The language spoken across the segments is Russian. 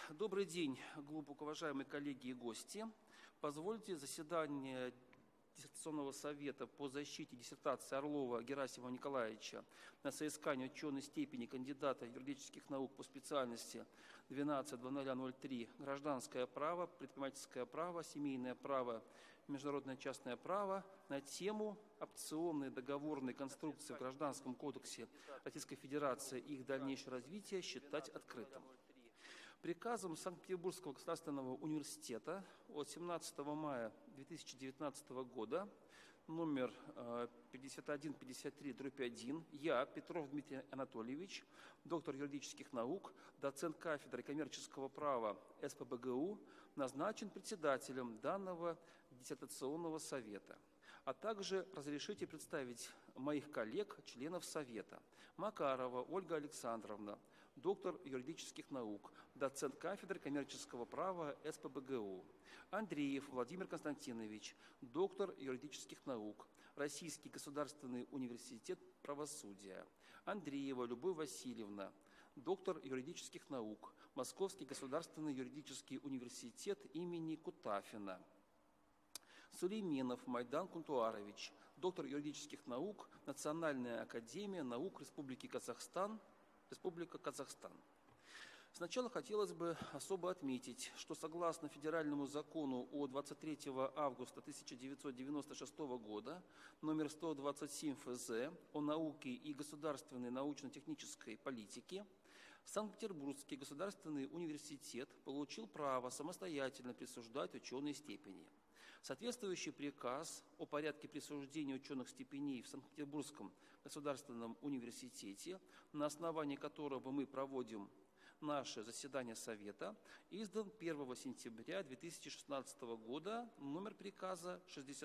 Добрый день, глубоко уважаемые коллеги и гости. Позвольте заседание диссертационного совета по защите диссертации Орлова Герасимова Николаевича на соискание ученой степени кандидата юридических наук по специальности 12.0003 «Гражданское право, предпринимательское право, семейное право, международное частное право» на тему «Опционные договорные конструкции в Гражданском кодексе Российской Федерации и их дальнейшее развитие» считать открытым. Приказом Санкт-Петербургского государственного университета от 17 мая 2019 года номер 5153/1 я, Петров Дмитрий Анатольевич, доктор юридических наук, доцент кафедры коммерческого права СПбГУ, назначен председателем данного диссертационного совета. А также разрешите представить моих коллег, членов Совета. Макарова Ольга Александровна, доктор юридических наук, доцент кафедры коммерческого права СПбГУ. Андреев Владимир Константинович, доктор юридических наук, Российский государственный университет правосудия. Андреева Любовь Васильевна, доктор юридических наук, Московский государственный юридический университет имени Кутафина. Сулейменов Майдан Кунтуарович, доктор юридических наук, Национальная академия наук Республики Казахстан, Республика Казахстан. Сначала хотелось бы особо отметить, что согласно федеральному закону от 23 августа 1996 года, номер 127 ФЗ о науке и государственной научно-технической политике, Санкт-Петербургский государственный университет получил право самостоятельно присуждать ученые степени. Соответствующий приказ о порядке присуждения ученых степеней в Санкт-Петербургском государственном университете, на основании которого мы проводим наше заседание Совета, издан 1 сентября 2016 года, номер приказа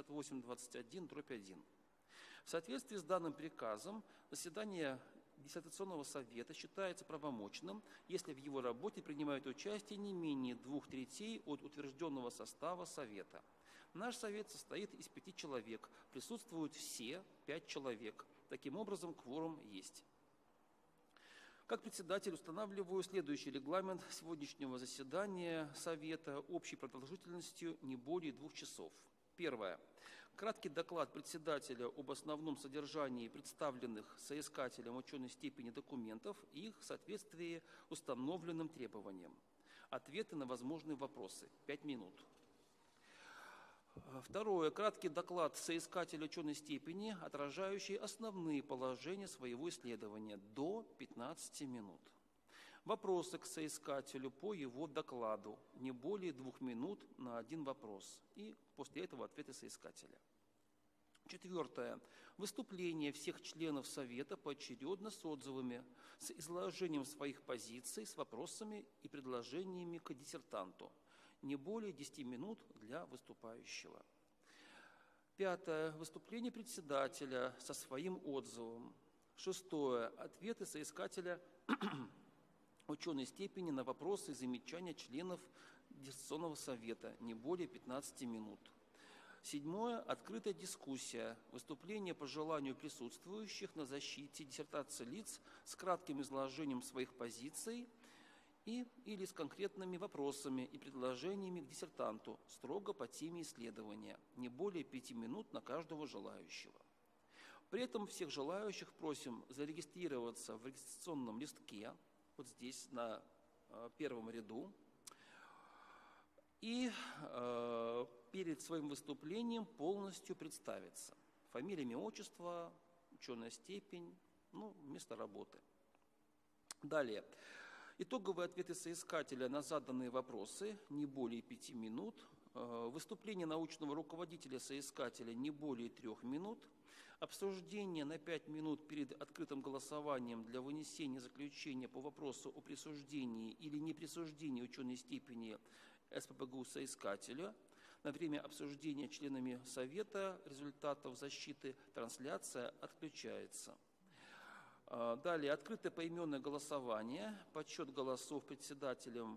6821/1. В соответствии с данным приказом, заседание диссертационного совета считается правомочным, если в его работе принимают участие не менее 2/3 от утвержденного состава Совета. Наш Совет состоит из 5 человек, присутствуют все 5 человек. Таким образом, кворум есть. Как председатель устанавливаю следующий регламент сегодняшнего заседания Совета общей продолжительностью не более 2 часов. Первое. Краткий доклад председателя об основном содержании представленных соискателям ученой степени документов и их соответствии установленным требованиям. Ответы на возможные вопросы. 5 минут. Второе. Краткий доклад соискателя ученой степени, отражающий основные положения своего исследования. До 15 минут. Вопросы к соискателю по его докладу. Не более 2 минут на один вопрос. И после этого ответы соискателя. Четвертое. Выступление всех членов Совета поочередно с отзывами, с изложением своих позиций, с вопросами и предложениями к диссертанту. Не более 10 минут для выступающего. Пятое. Выступление председателя со своим отзывом. Шестое. Ответы соискателя ученой степени на вопросы и замечания членов диссертационного совета. Не более 15 минут. Седьмое. Открытая дискуссия. Выступление по желанию присутствующих на защите диссертации лиц с кратким изложением своих позиций или с конкретными вопросами и предложениями к диссертанту, строго по теме исследования, не более 5 минут на каждого желающего. При этом всех желающих просим зарегистрироваться в регистрационном листке, вот здесь на первом ряду, и перед своим выступлением полностью представиться. Фамилия, имя, отчество, ученая степень, место работы. Далее. Итоговые ответы соискателя на заданные вопросы не более 5 минут. Выступление научного руководителя соискателя не более 3 минут. Обсуждение на 5 минут перед открытым голосованием для вынесения заключения по вопросу о присуждении или неприсуждении ученой степени СПбГУ соискателя. На время обсуждения членами Совета результатов защиты трансляция отключается. Далее, открытое поименное голосование, подсчет голосов председателем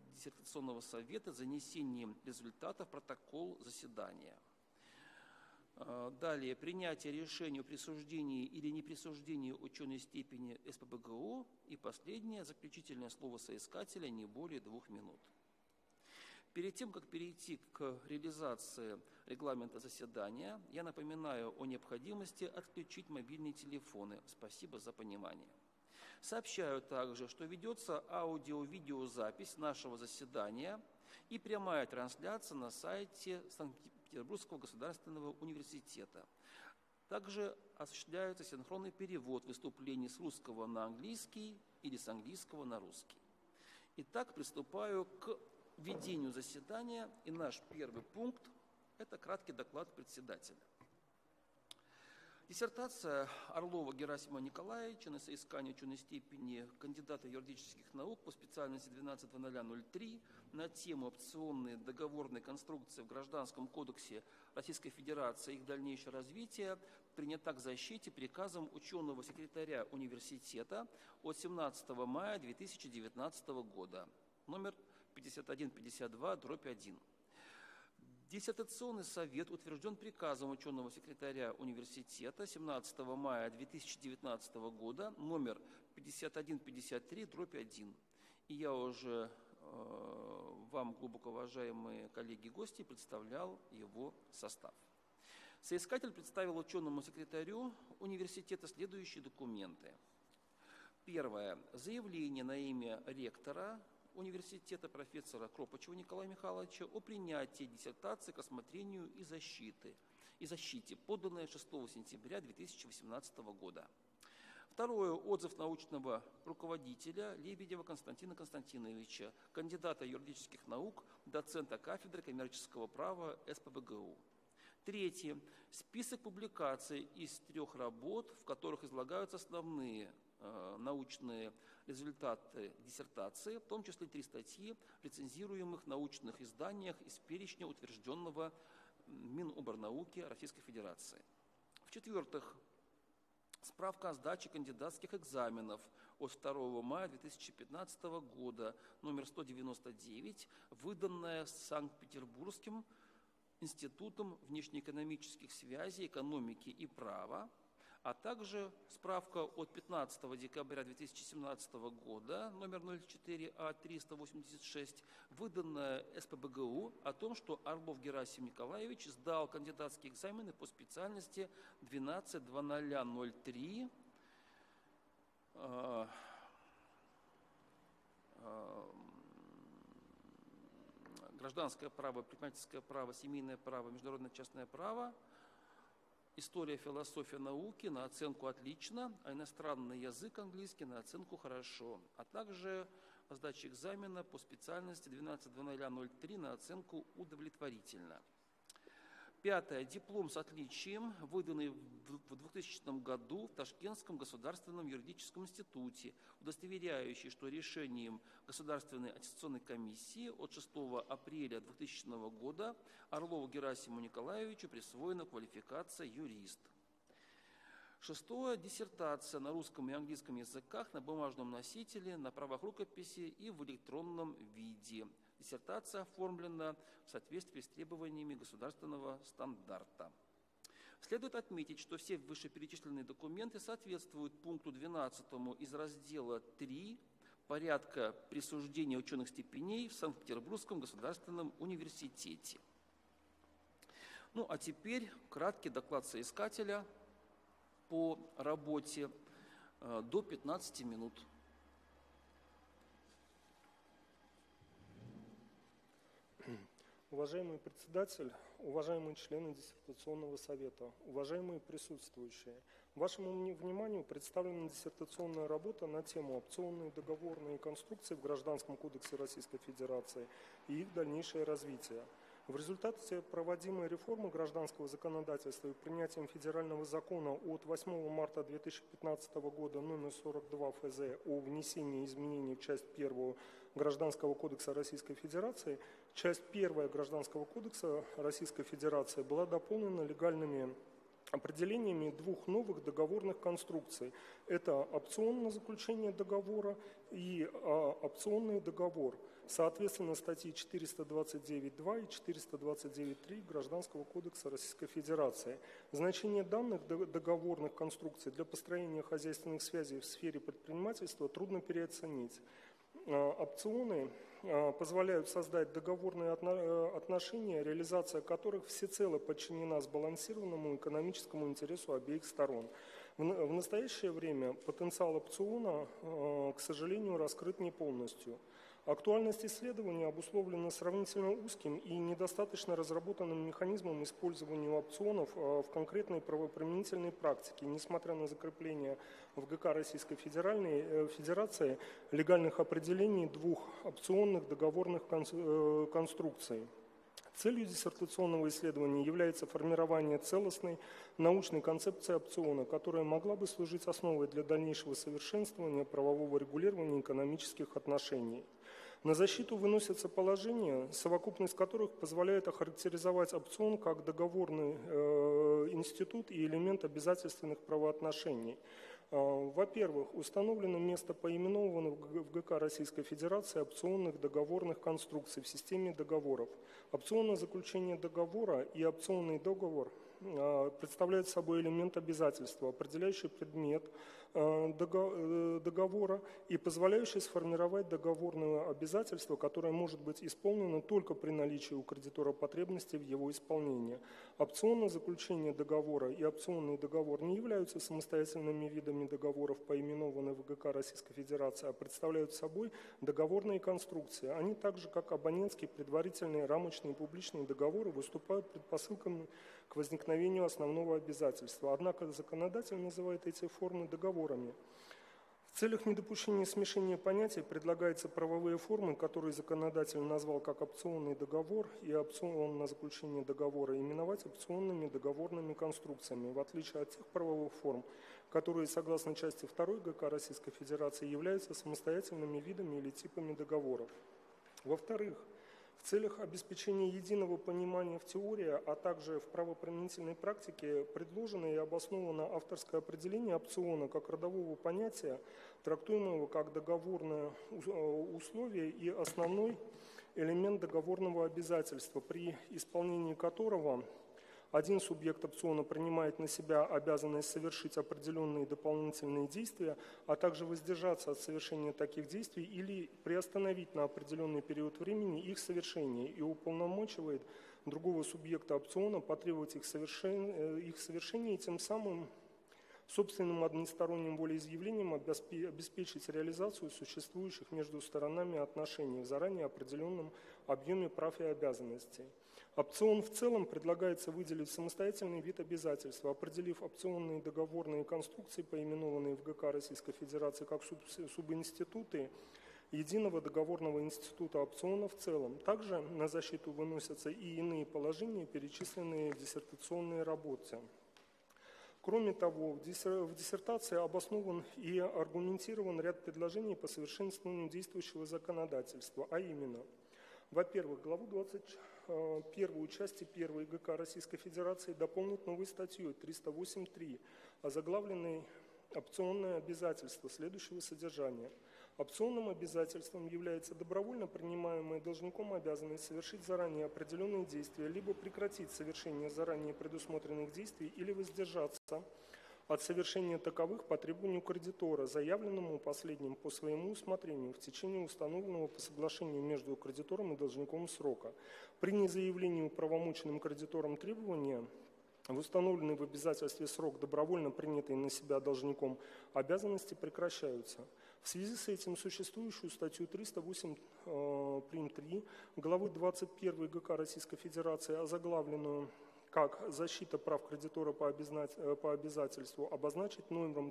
диссертационного совета, занесением результатов в протокол заседания. Далее, принятие решения о присуждении или неприсуждении ученой степени СПбГУ. И последнее, заключительное слово соискателя не более 2 минут. Перед тем, как перейти к реализации регламента заседания, я напоминаю о необходимости отключить мобильные телефоны. Спасибо за понимание. Сообщаю также, что ведется аудио-видеозапись нашего заседания и прямая трансляция на сайте Санкт-Петербургского государственного университета. Также осуществляется синхронный перевод выступлений с русского на английский или с английского на русский. Итак, приступаю к ведению заседания, и наш первый пункт – это краткий доклад председателя. Диссертация Орлова Герасима Николаевича на соискание ученой степени кандидата юридических наук по специальности 12.0003 на тему опционные договорные конструкции в Гражданском кодексе Российской Федерации и их дальнейшее развитие принята к защите приказом ученого секретаря университета от 17 мая 2019 года, номер 5152/1. Диссертационный совет утвержден приказом ученого секретаря университета 17 мая 2019 года, номер 5153/1. И я уже вам, глубоко уважаемые коллеги и гости, представлял его состав. Соискатель представил ученому секретарю университета следующие документы. Первое. Заявление на имя ректора университета профессора Кропачева Николая Михайловича о принятии диссертации к рассмотрению и защите, поданное 6 сентября 2018 года. Второе. Отзыв научного руководителя Лебедева Константина Константиновича, кандидата юридических наук, доцента кафедры коммерческого права СПбГУ. Третье. Список публикаций из 3 работ, в которых излагаются основные научные результаты диссертации, в том числе 3 статьи в рецензируемых научных изданиях из перечня, утвержденного Миноборнауки Российской Федерации. В-четвертых, справка о сдаче кандидатских экзаменов от 2 мая 2015 года, номер 199, выданная Санкт-Петербургским институтом внешнеэкономических связей, экономики и права, а также справка от 15 декабря 2017 года, номер 04А386, выданная СПбГУ о том, что Орлов Герасим Николаевич сдал кандидатские экзамены по специальности 12.0003 гражданское право, предпринимательское право, семейное право, международное частное право, история, философия науки на оценку «отлично», а иностранный язык английский на оценку «хорошо», а также сдача экзамена по специальности 12.0003 на оценку «удовлетворительно». Пятое. Диплом с отличием, выданный в 2000 году в Ташкентском государственном юридическом институте, удостоверяющий, что решением Государственной аттестационной комиссии от 6 апреля 2000 года Орлову Герасиму Николаевичу присвоена квалификация юрист. Шестое. Диссертация на русском и английском языках на бумажном носителе, на правах рукописи и в электронном виде. Диссертация оформлена в соответствии с требованиями государственного стандарта. Следует отметить, что все вышеперечисленные документы соответствуют пункту 12 из раздела 3 порядка присуждения ученых степеней в Санкт-Петербургском государственном университете. Ну а теперь краткий доклад соискателя по работе до 15 минут. Уважаемый председатель, уважаемые члены диссертационного совета, уважаемые присутствующие, вашему вниманию представлена диссертационная работа на тему «Опционные договорные конструкции в Гражданском кодексе Российской Федерации и их дальнейшее развитие». В результате проводимой реформы гражданского законодательства и принятием федерального закона от 8 марта 2015 года номер 42 ФЗ о внесении изменений в часть 1 Гражданского кодекса Российской Федерации, часть 1 Гражданского кодекса Российской Федерации была дополнена легальными определениями двух новых договорных конструкций. Это опцион на заключение договора и опционный договор. Соответственно, статьи 429.2 и 429.3 Гражданского кодекса Российской Федерации. Значение данных договорных конструкций для построения хозяйственных связей в сфере предпринимательства трудно переоценить. Опционы позволяют создать договорные отношения, реализация которых всецело подчинена сбалансированному экономическому интересу обеих сторон. В настоящее время потенциал опциона, к сожалению, раскрыт не полностью. Актуальность исследования обусловлена сравнительно узким и недостаточно разработанным механизмом использования опционов в конкретной правоприменительной практике, несмотря на закрепление в ГК Российской Федерации легальных определений двух опционных договорных конструкций. Целью диссертационного исследования является формирование целостной научной концепции опциона, которая могла бы служить основой для дальнейшего совершенствования правового регулирования экономических отношений. На защиту выносятся положения, совокупность которых позволяет охарактеризовать опцион как договорный институт и элемент обязательственных правоотношений. Во-первых, установлено место поименованных в ГК Российской Федерации опционных договорных конструкций в системе договоров. Опционное заключение договора и опционный договор представляют собой элемент обязательства, определяющий предмет договора и позволяющий сформировать договорное обязательство, которое может быть исполнено только при наличии у кредитора потребности в его исполнении. Опционное заключение договора и опционный договор не являются самостоятельными видами договоров, поименованных в ГК Российской Федерации, а представляют собой договорные конструкции. Они так же, как абонентские, предварительные, рамочные и публичные договоры, выступают предпосылками к возникновению основного обязательства. Однако законодатель называет эти формы договорами. В целях недопущения смешения понятий предлагаются правовые формы, которые законодатель назвал как опционный договор и опцион на заключение договора, именовать опционными договорными конструкциями, в отличие от тех правовых форм, которые, согласно части 2 ГК Российской Федерации, являются самостоятельными видами или типами договоров. Во-вторых, в целях обеспечения единого понимания в теории, а также в правоприменительной практике предложено и обосновано авторское определение опциона как родового понятия, трактуемого как договорное условие и основной элемент договорного обязательства, при исполнении которого один субъект опциона принимает на себя обязанность совершить определенные дополнительные действия, а также воздержаться от совершения таких действий или приостановить на определенный период времени их совершение и уполномочивает другого субъекта опциона потребовать их совершения и тем самым собственным односторонним волеизъявлением обеспечить реализацию существующих между сторонами отношений в заранее определенном объеме прав и обязанностей. Опцион в целом предлагается выделить самостоятельный вид обязательства, определив опционные договорные конструкции, поименованные в ГК Российской Федерации как субинституты единого договорного института опциона в целом. Также на защиту выносятся и иные положения, перечисленные в диссертационной работе. Кроме того, в диссертации обоснован и аргументирован ряд предложений по совершенствованию действующего законодательства, а именно, во-первых, главу 21 части 1 ГК Российской Федерации дополнить новой статьей 308.3, озаглавленной «Опционное обязательство» следующего содержания. Опционным обязательством является добровольно принимаемая должником обязанность совершить заранее определенные действия, либо прекратить совершение заранее предусмотренных действий или воздержаться от совершения таковых по требованию кредитора, заявленному последним по своему усмотрению в течение установленного по соглашению между кредитором и должником срока. При незаявлении правомочным кредитором требования в установленный в обязательстве срок, добровольно принятый на себя должником, обязанности прекращаются. В связи с этим существующую статью 308 прим.3 главы 21 ГК Российской Федерации, озаглавленную как «Защита прав кредитора по обязательству», обозначить номером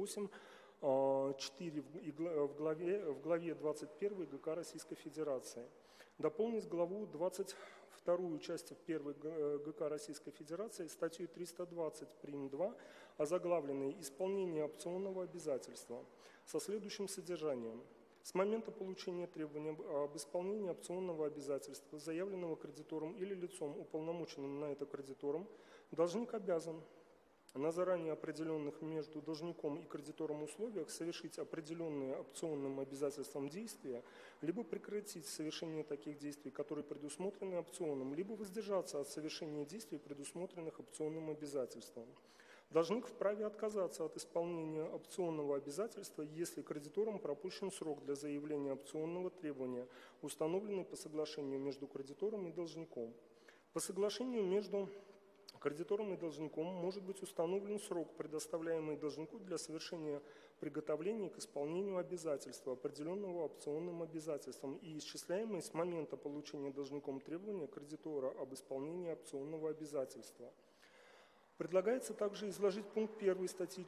308.4 в главе 21 ГК Российской Федерации. Дополнить главу 22 части 1 ГК Российской Федерации статьей 320 прим.2, озаглавленной «Исполнение опционного обязательства», со следующим содержанием. С момента получения требования об исполнении опционного обязательства, заявленного кредитором или лицом, уполномоченным на это кредитором, должник обязан на заранее определенных между должником и кредитором условиях совершить определенные опционным обязательством действия, либо прекратить совершение таких действий, которые предусмотрены опционом, либо воздержаться от совершения действий, предусмотренных опционным обязательством. Должник вправе отказаться от исполнения опционного обязательства, если кредитором пропущен срок для заявления опционного требования, установленный по соглашению между кредитором и должником. По соглашению между кредитором и должником может быть установлен срок, предоставляемый должнику для совершения приготовлений к исполнению обязательства, определенного опционным обязательством, и исчисляемый с момента получения должником требования кредитора об исполнении опционного обязательства. Предлагается также изложить пункт 1 статьи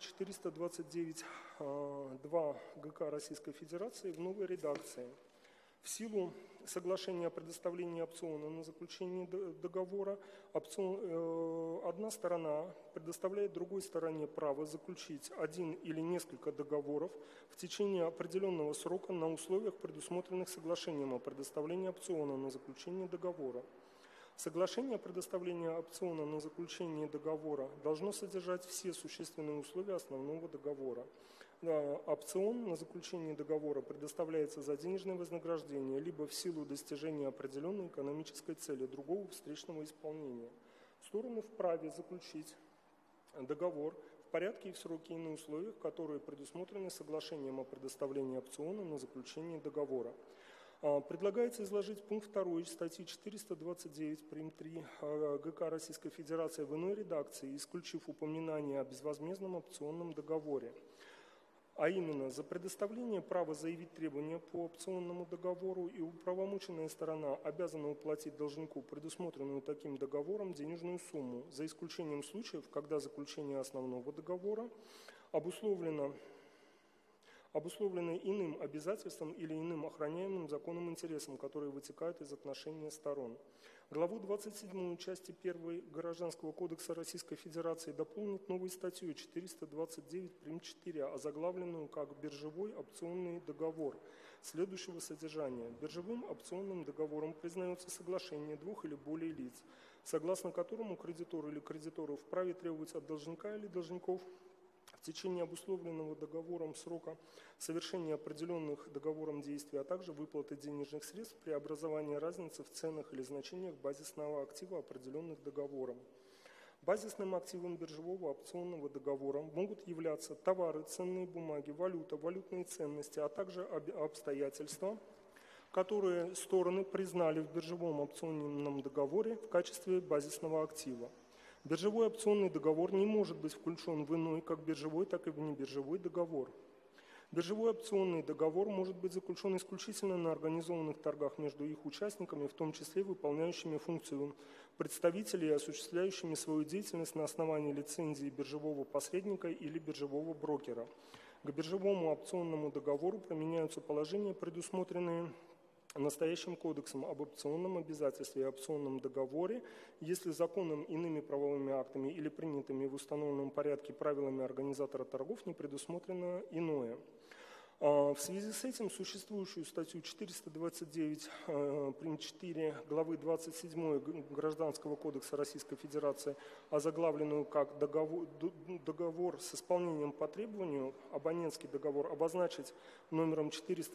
429.2 ГК Российской Федерации в новой редакции. В силу соглашения о предоставлении опциона на заключение договора, одна сторона предоставляет другой стороне право заключить один или несколько договоров в течение определенного срока на условиях, предусмотренных соглашением о предоставлении опциона на заключение договора. Соглашение о предоставлении опциона на заключение договора должно содержать все существенные условия основного договора. Опцион на заключение договора предоставляется за денежное вознаграждение, либо в силу достижения определенной экономической цели другого встречного исполнения. Стороны вправе заключить договор в порядке и в сроки и на условиях, которые предусмотрены соглашением о предоставлении опциона на заключение договора. Предлагается изложить пункт 2 статьи 429 прим. 3 ГК Российской Федерации в иной редакции, исключив упоминание о безвозмездном опционном договоре. А именно, за предоставление права заявить требования по опционному договору и управомоченная сторона обязана уплатить должнику предусмотренную таким договором денежную сумму, за исключением случаев, когда заключение основного договора обусловлено иным обязательством или иным охраняемым законом интересом, которые вытекают из отношения сторон. Главу 27 части 1 Гражданского кодекса Российской Федерации дополнит новой статьей 429 прим. 4, озаглавленную как «Биржевой опционный договор» следующего содержания. Биржевым опционным договором признается соглашение двух или более лиц, согласно которому кредитор или кредиторы вправе требовать от должника или должников в течение обусловленного договором срока совершения определенных договором действий, а также выплаты денежных средств при образовании разницы в ценах или значениях базисного актива, определенных договором. Базисным активом биржевого опционного договора могут являться товары, ценные бумаги, валюта, валютные ценности, а также обстоятельства, которые стороны признали в биржевом опционном договоре в качестве базисного актива. Биржевой опционный договор не может быть включен в иной, как биржевой, так и внебиржевой договор. Биржевой опционный договор может быть заключен исключительно на организованных торгах между их участниками, в том числе выполняющими функцию представителей и осуществляющими свою деятельность на основании лицензии биржевого посредника или биржевого брокера. К биржевому опционному договору применяются положения, предусмотренные настоящим кодексом об опционном обязательстве и опционном договоре, если законом, иными правовыми актами или принятыми в установленном порядке правилами организатора торгов не предусмотрено иное. В связи с этим существующую статью 429 прим. 4 главы 27 Гражданского кодекса Российской Федерации, озаглавленную как договор с исполнением по требованию, абонентский договор, обозначить номером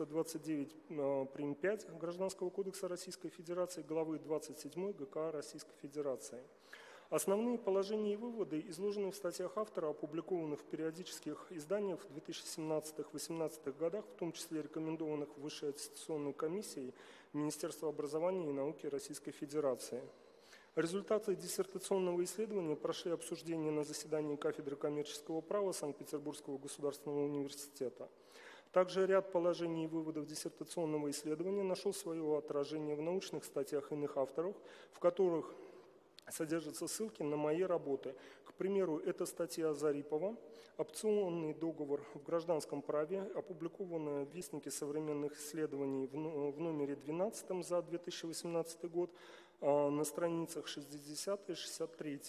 429 прим. 5 Гражданского кодекса Российской Федерации, главы 27 ГК Российской Федерации. Основные положения и выводы изложены в статьях автора, опубликованных в периодических изданиях в 2017-2018 годах, в том числе рекомендованных Высшей аттестационной комиссией Министерства образования и науки Российской Федерации. Результаты диссертационного исследования прошли обсуждение на заседании кафедры коммерческого права Санкт-Петербургского государственного университета. Также ряд положений и выводов диссертационного исследования нашел свое отражение в научных статьях иных авторов, в которых содержатся ссылки на мои работы. К примеру, это статья Зарипова «Опционный договор в гражданском праве», опубликованная в Вестнике современных исследований в номере 12 за 2018 год на страницах 60 и 63.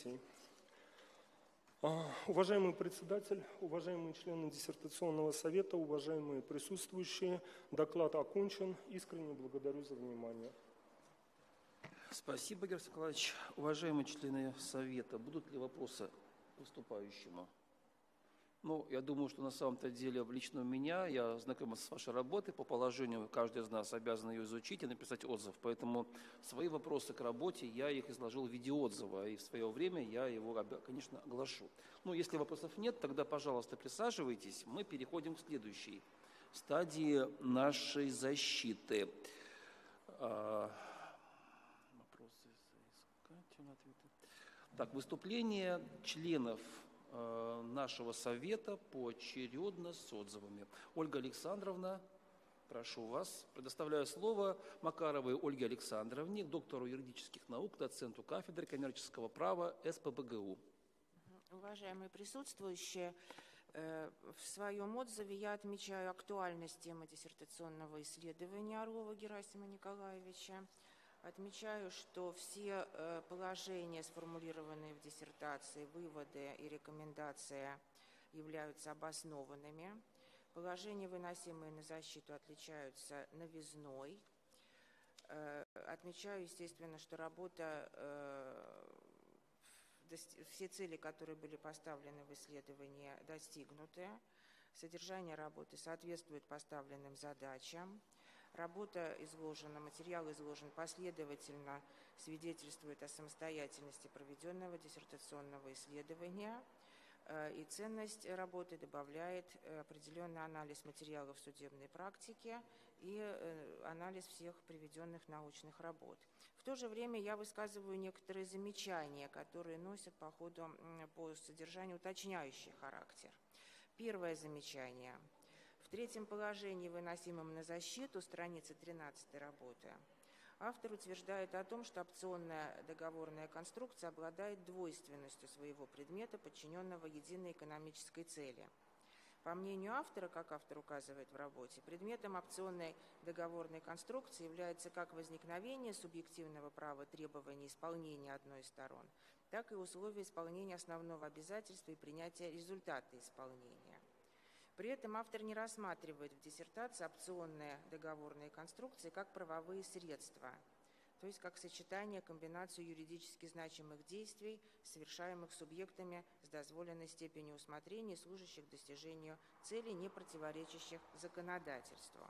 Уважаемый председатель, уважаемые члены диссертационного совета, уважаемые присутствующие, доклад окончен. Искренне благодарю за внимание. Спасибо, Герасим Николаевич. Уважаемые члены Совета, будут ли вопросы выступающему. Ну, я думаю, что на самом-то деле лично у меня, я знаком с вашей работой, по положению каждый из нас обязан ее изучить и написать отзыв. Поэтому свои вопросы к работе я их изложил в виде отзыва, и в свое время я его, конечно, оглашу. Ну, если вопросов нет, тогда, пожалуйста, присаживайтесь. Мы переходим к следующей стадии нашей защиты. Вопросы соискателя, ответы. Так, выступление членов нашего совета поочередно с отзывами. Ольга Александровна, прошу вас. Предоставляю слово Макаровой Ольге Александровне, доктору юридических наук, доценту кафедры коммерческого права СПбГУ. Уважаемые присутствующие, в своем отзыве я отмечаю актуальность темы диссертационного исследования Орлова Герасима Николаевича. Отмечаю, что все положения, сформулированные в диссертации, выводы и рекомендации являются обоснованными. Положения, выносимые на защиту, отличаются новизной. Отмечаю, естественно, что работа, все цели, которые были поставлены в исследовании, достигнуты. Содержание работы соответствует поставленным задачам. Работа изложена, материал изложен последовательно, свидетельствует о самостоятельности проведенного диссертационного исследования, и ценность работы добавляет определенный анализ материалов судебной практики и анализ всех приведенных научных работ. В то же время я высказываю некоторые замечания, которые носят по содержанию уточняющий характер. Первое замечание. В третьем положении, выносимом на защиту, страницы 13 работы, автор утверждает о том, что опционная договорная конструкция обладает двойственностью своего предмета, подчиненного единой экономической цели. По мнению автора, как автор указывает в работе, предметом опционной договорной конструкции является как возникновение субъективного права требования исполнения одной из сторон, так и условия исполнения основного обязательства и принятия результата исполнения. При этом автор не рассматривает в диссертации опционные договорные конструкции как правовые средства, то есть как сочетание, комбинацию юридически значимых действий, совершаемых субъектами с дозволенной степенью усмотрения, служащих достижению целей, не противоречащих законодательству.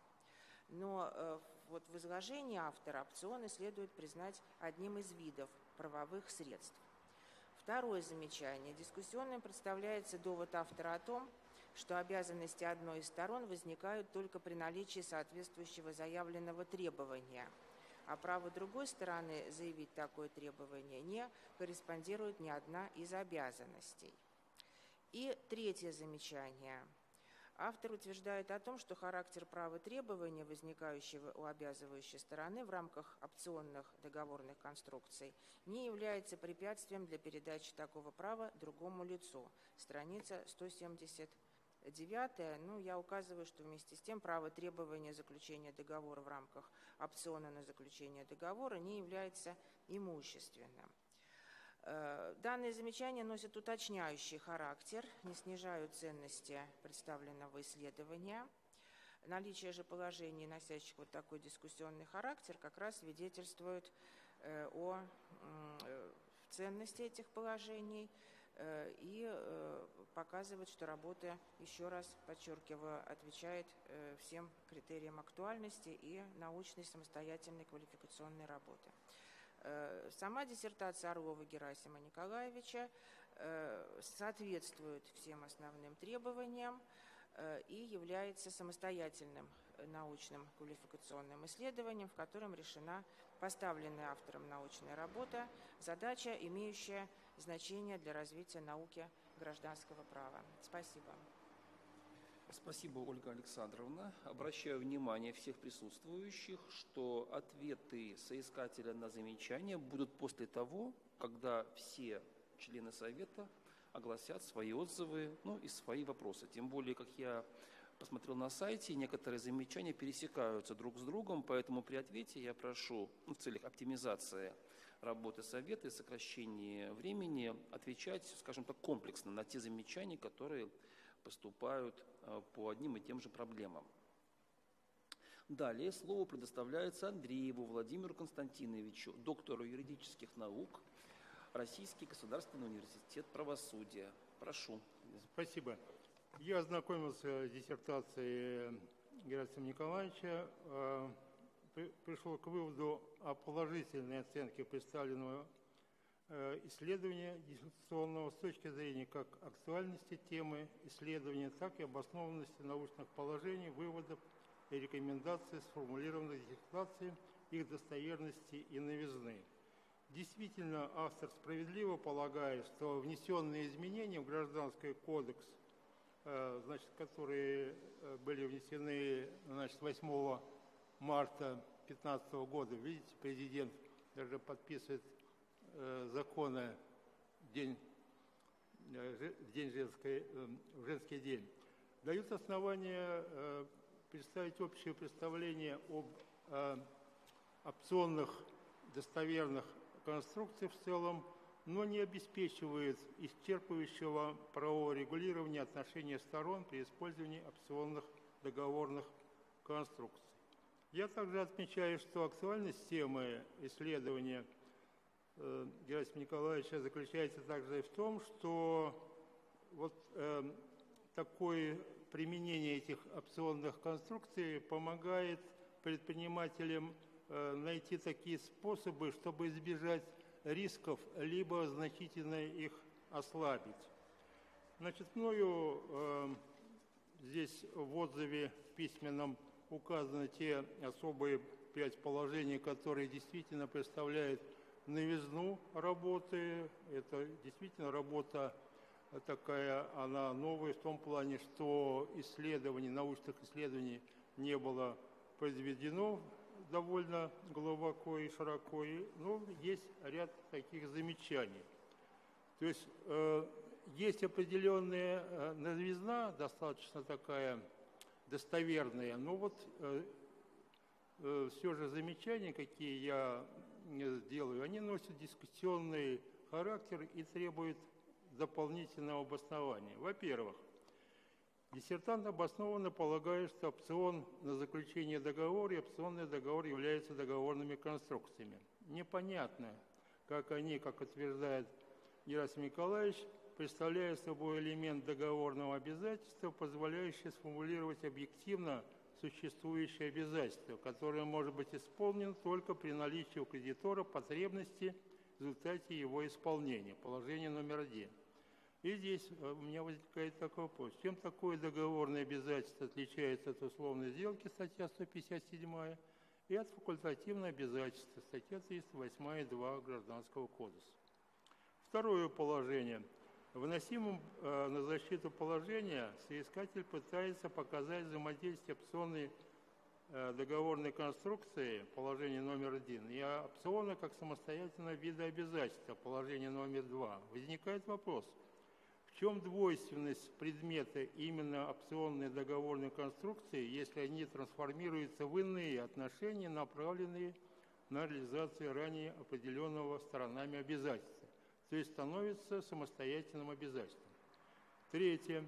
Но вот в изложении автора опционы следует признать одним из видов правовых средств. Второе замечание. Дискуссионным представляется довод автора о том, что обязанности одной из сторон возникают только при наличии соответствующего заявленного требования, а право другой стороны заявить такое требование не корреспондирует ни одна из обязанностей. И третье замечание. Автор утверждает о том, что характер права требования, возникающего у обязывающей стороны в рамках опционных договорных конструкций, не является препятствием для передачи такого права другому лицу. Страница 179. Я указываю, что вместе с тем право требования заключения договора в рамках опциона на заключение договора не является имущественным. Данные замечания носят уточняющий характер, не снижают ценности представленного исследования. Наличие же положений, носящих вот такой дискуссионный характер, как раз свидетельствует о ценности этих положений и показывает, что работа, еще раз подчеркиваю, отвечает всем критериям актуальности и научной самостоятельной квалификационной работы. Сама диссертация Орлова Герасима Николаевича соответствует всем основным требованиям и является самостоятельным научным квалификационным исследованием, в котором решена поставленная автором научная работа, задача, имеющая значение для развития науки гражданского права. Спасибо. Спасибо, Ольга Александровна. Обращаю внимание всех присутствующих, что ответы соискателя на замечания будут после того, когда все члены Совета огласят свои отзывы, и свои вопросы. Тем более, как я посмотрел на сайте, некоторые замечания пересекаются друг с другом, поэтому при ответе я прошу в целях оптимизации работы Совета и сокращения времени отвечать, скажем так, комплексно на те замечания, которые поступают по одним и тем же проблемам. Далее слово предоставляется Андрееву Владимиру Константиновичу, доктору юридических наук, Российский государственный университет правосудия. Прошу. Спасибо. Я ознакомился с диссертацией Герасима Николаевича, пришел к выводу о положительной оценке представленного исследования диссертационного с точки зрения как актуальности темы исследования, так и обоснованности научных положений, выводов и рекомендаций, сформулированных в диссертации, их достоверности и новизны. Действительно, автор справедливо полагает, что внесенные изменения в Гражданский кодекс, которые были внесены 8 марта 2015 года, видите, президент даже подписывает законы в женский день, дают основания представить общее представление об опционных достоверных конструкциях в целом, но не обеспечивает исчерпывающего правового регулирования отношений сторон при использовании опционных договорных конструкций. Я также отмечаю, что актуальность темы исследования Герасима Николаевича заключается также и в том, что такое применение этих опционных конструкций помогает предпринимателям найти такие способы, чтобы избежать рисков, либо значительно их ослабить. Мною здесь в отзыве письменном указаны те особые 5 положений, которые действительно представляют новизну работы. Это действительно работа такая, она новая в том плане, что научных исследований не было произведено довольно глубоко и широко, но есть ряд таких замечаний. То есть есть определенная новизна, достаточно такая достоверная, но все же замечания, какие я делаю, они носят дискуссионный характер и требуют дополнительного обоснования. Во-первых, диссертант обоснованно полагает, что опцион на заключение договора и опционный договор являются договорными конструкциями. Непонятно, как они, как утверждает Герасим Николаевич, представляют собой элемент договорного обязательства, позволяющий сформулировать объективно существующее обязательство, которое может быть исполнено только при наличии у кредитора потребности в результате его исполнения. Положение номер 1. И здесь у меня возникает такой вопрос. Чем такое договорное обязательство отличается от условной сделки, статья 157, и от факультативного обязательства, статья 308.2 Гражданского кодекса? Второе положение. Выносимым на защиту положения соискатель пытается показать взаимодействие опционной договорной конструкции, положение номер 1, и опциона как самостоятельного вида обязательства, положение номер 2. Возникает вопрос. В чем двойственность предмета именно опционной договорной конструкции, если они трансформируются в иные отношения, направленные на реализацию ранее определенного сторонами обязательства, то есть становится самостоятельным обязательством? Третье.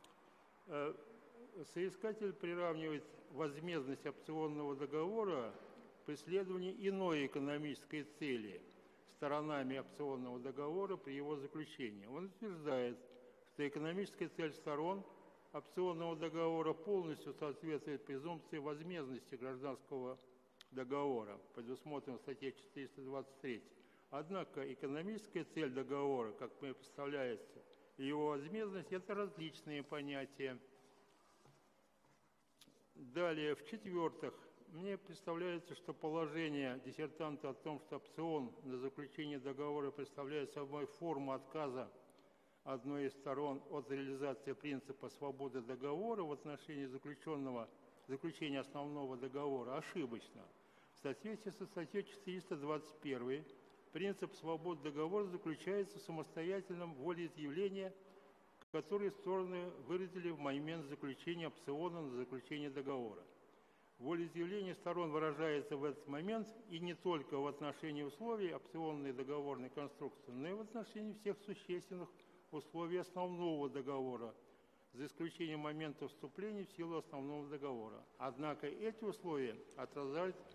Соискатель приравнивает возмездность опционного договора к преследованию иной экономической цели сторонами опционного договора при его заключении. Он утверждает, что экономическая цель сторон опционного договора полностью соответствует презумпции возмездности гражданского договора, предусмотренной в статье 423. Однако экономическая цель договора, как мне представляется, и его возмездность – это различные понятия. Далее, в-четвертых, мне представляется, что положение диссертанта о том, что опцион на заключение договора представляет собой форму отказа одной из сторон от реализации принципа свободы договора в отношении заключения основного договора, ошибочно. В соответствии со статьей 421 принцип свободы договора заключается в самостоятельном волеизъявлении, которые стороны выразили в момент заключения опциона на заключение договора. Волеизъявление сторон выражается в этот момент и не только в отношении условий опционной договорной конструкции, но и в отношении всех существенных условий основного договора, за исключением момента вступления в силу основного договора. Однако эти условия отражают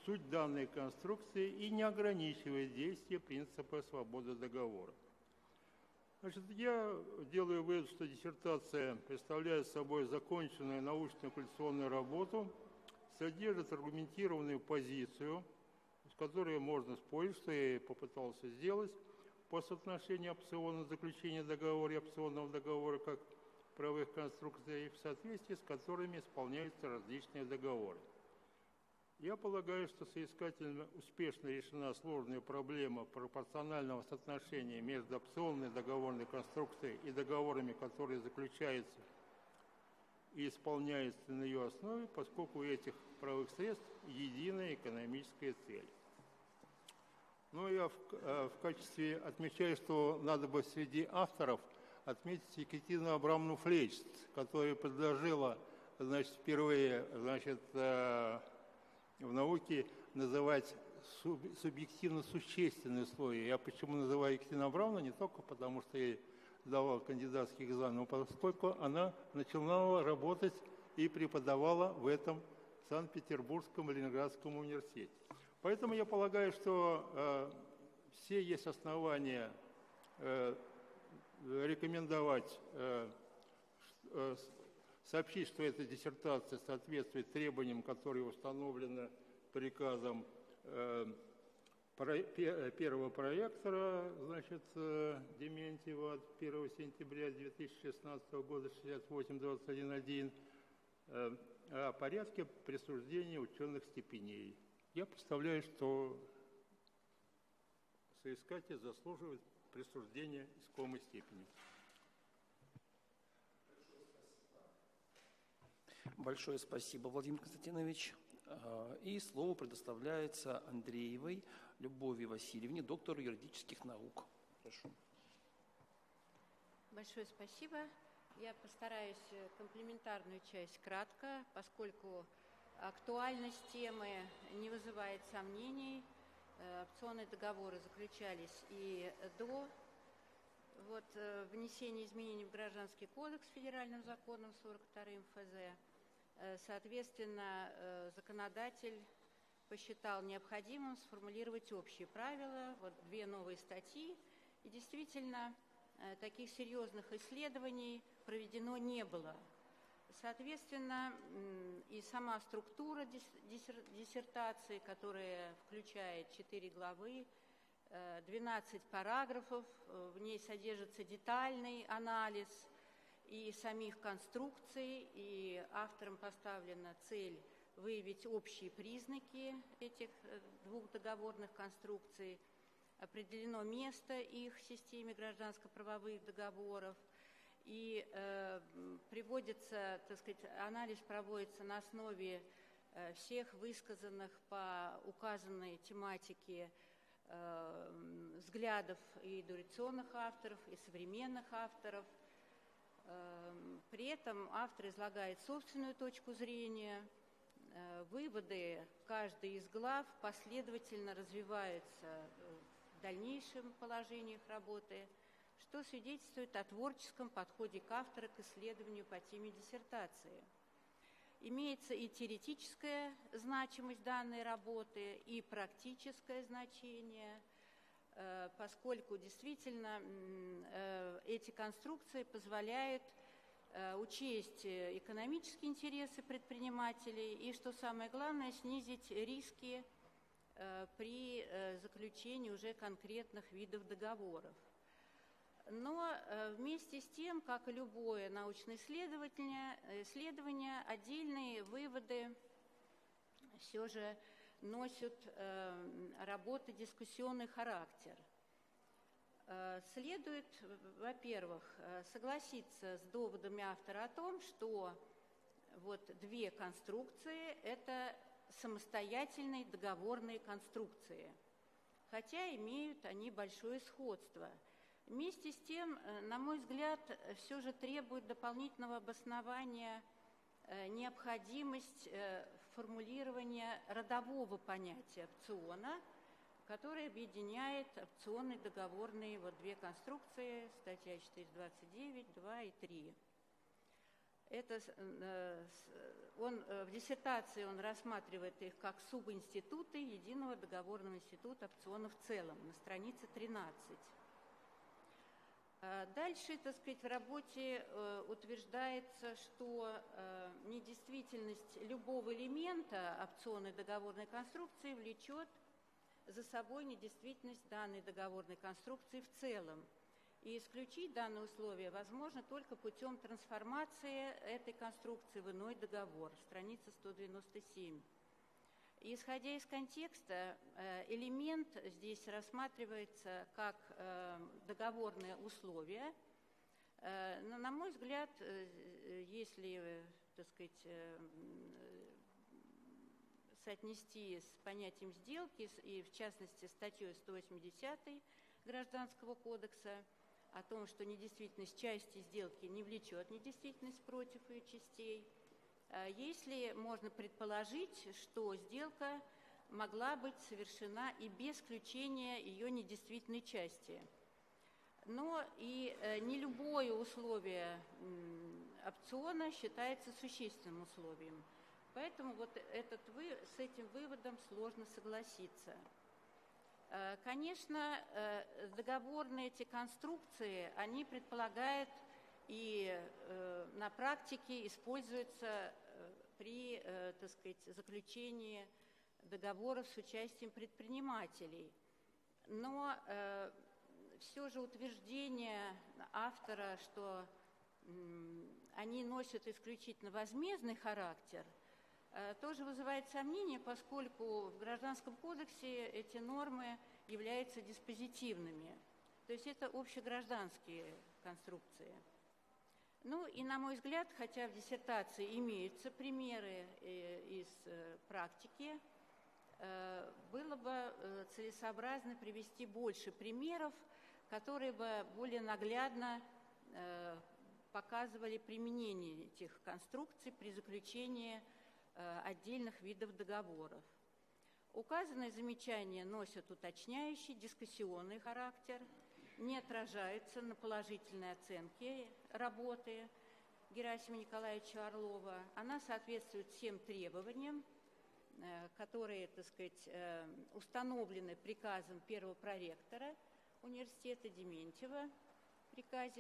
суть данной конструкции и не ограничивает действие принципа свободы договора. Значит, я делаю вывод, что диссертация представляет собой законченную научно-квалификационную работу, содержит аргументированную позицию, с которой можно спорить, что я и попытался сделать, по соотношению опционного заключения договора и опционного договора как правовых конструкций, в соответствии с которыми исполняются различные договоры. Я полагаю, что соискательно успешно решена сложная проблема пропорционального соотношения между опционной договорной конструкцией и договорами, которые заключаются и исполняются на ее основе, поскольку у этих правовых средств единая экономическая цель. Но я в качестве отмечаю, что надо бы среди авторов отметить Екатерину Абрамовну Флейшт, которая предложила, значит, впервые, значит, в науке называть субъективно-существенные условия. Я почему называю Екатерину Абрамовну? Не только потому, что я давал кандидатский экзамен, но поскольку она начинала работать и преподавала в этом Санкт-Петербургском и Ленинградском университете. Поэтому я полагаю, что все есть основания рекомендовать, сообщить, что эта диссертация соответствует требованиям, которые установлены приказом первого проектора, значит, Дементьева от 1 сентября 2016 года 68-21-1 о порядке присуждения ученых степеней. Я представляю, что соискатель заслуживает присуждения искомой степени. Большое спасибо, Владимир Константинович. И слово предоставляется Андреевой Любови Васильевне, доктору юридических наук. Прошу. Большое спасибо. Я постараюсь комплементарную часть кратко, поскольку актуальность темы не вызывает сомнений. Опционные договоры заключались и до внесения изменений в Гражданский кодекс федеральным законом 42-м ФЗ. Соответственно, законодатель посчитал необходимым сформулировать общие правила, две новые статьи. И действительно, таких серьезных исследований проведено не было. Соответственно, и сама структура диссертации, которая включает 4 главы, 12 параграфов, в ней содержится детальный анализ и самих конструкций, и авторам поставлена цель выявить общие признаки этих двух договорных конструкций, определено место их в системе гражданско-правовых договоров, и приводится, так сказать, анализ проводится на основе всех высказанных по указанной тематике взглядов и дореволюционных авторов, и современных авторов. При этом автор излагает собственную точку зрения. Выводы каждой из глав последовательно развиваются в дальнейшем положениях работы, что свидетельствует о творческом подходе к автору к исследованию по теме диссертации. Имеется и теоретическая значимость данной работы, и практическое значение, поскольку действительно эти конструкции позволяют учесть экономические интересы предпринимателей и, что самое главное, снизить риски при заключении уже конкретных видов договоров. Но вместе с тем, как и любое научное исследование, отдельные выводы все же носят работы дискуссионный характер. Следует, во-первых, согласиться с доводами автора о том, что две конструкции – это самостоятельные договорные конструкции, хотя имеют они большое сходство. Вместе с тем, на мой взгляд, все же требует дополнительного обоснования необходимость формулирования родового понятия опциона, которое объединяет опционные договорные две конструкции, статья 429, 2 и 3. В диссертации он рассматривает их как субинституты Единого договорного института опциона в целом, на странице 13. Дальше, так сказать, в работе утверждается, что недействительность любого элемента опционной договорной конструкции влечет за собой недействительность данной договорной конструкции в целом. И исключить данное условие возможно только путем трансформации этой конструкции в иной договор, страница 197. И, исходя из контекста, элемент здесь рассматривается как договорное условие. Но, на мой взгляд, если, так сказать, соотнести с понятием сделки и, в частности, статьей 180 Гражданского кодекса, о том, что недействительность части сделки не влечет недействительность против ее частей, если можно предположить, что сделка могла быть совершена и без включения ее недействительной части. Но и не любое условие опциона считается существенным условием. Поэтому вот с этим выводом сложно согласиться. Конечно, договорные эти конструкции, они предполагают и на практике используются при, так сказать, заключении договоров с участием предпринимателей. Но все же утверждение автора, что они носят исключительно возмездный характер, тоже вызывает сомнения, поскольку в Гражданском кодексе эти нормы являются диспозитивными. То есть это общегражданские конструкции. Ну и, на мой взгляд, хотя в диссертации имеются примеры из практики, было бы целесообразно привести больше примеров, которые бы более наглядно показывали применение этих конструкций при заключении отдельных видов договоров. Указанные замечания носят уточняющий, дискуссионный характер, не отражаются на положительной оценке работы Герасима Николаевича Орлова. Она соответствует всем требованиям, которые, так сказать, установлены приказом первого проректора университета Дементьева, приказе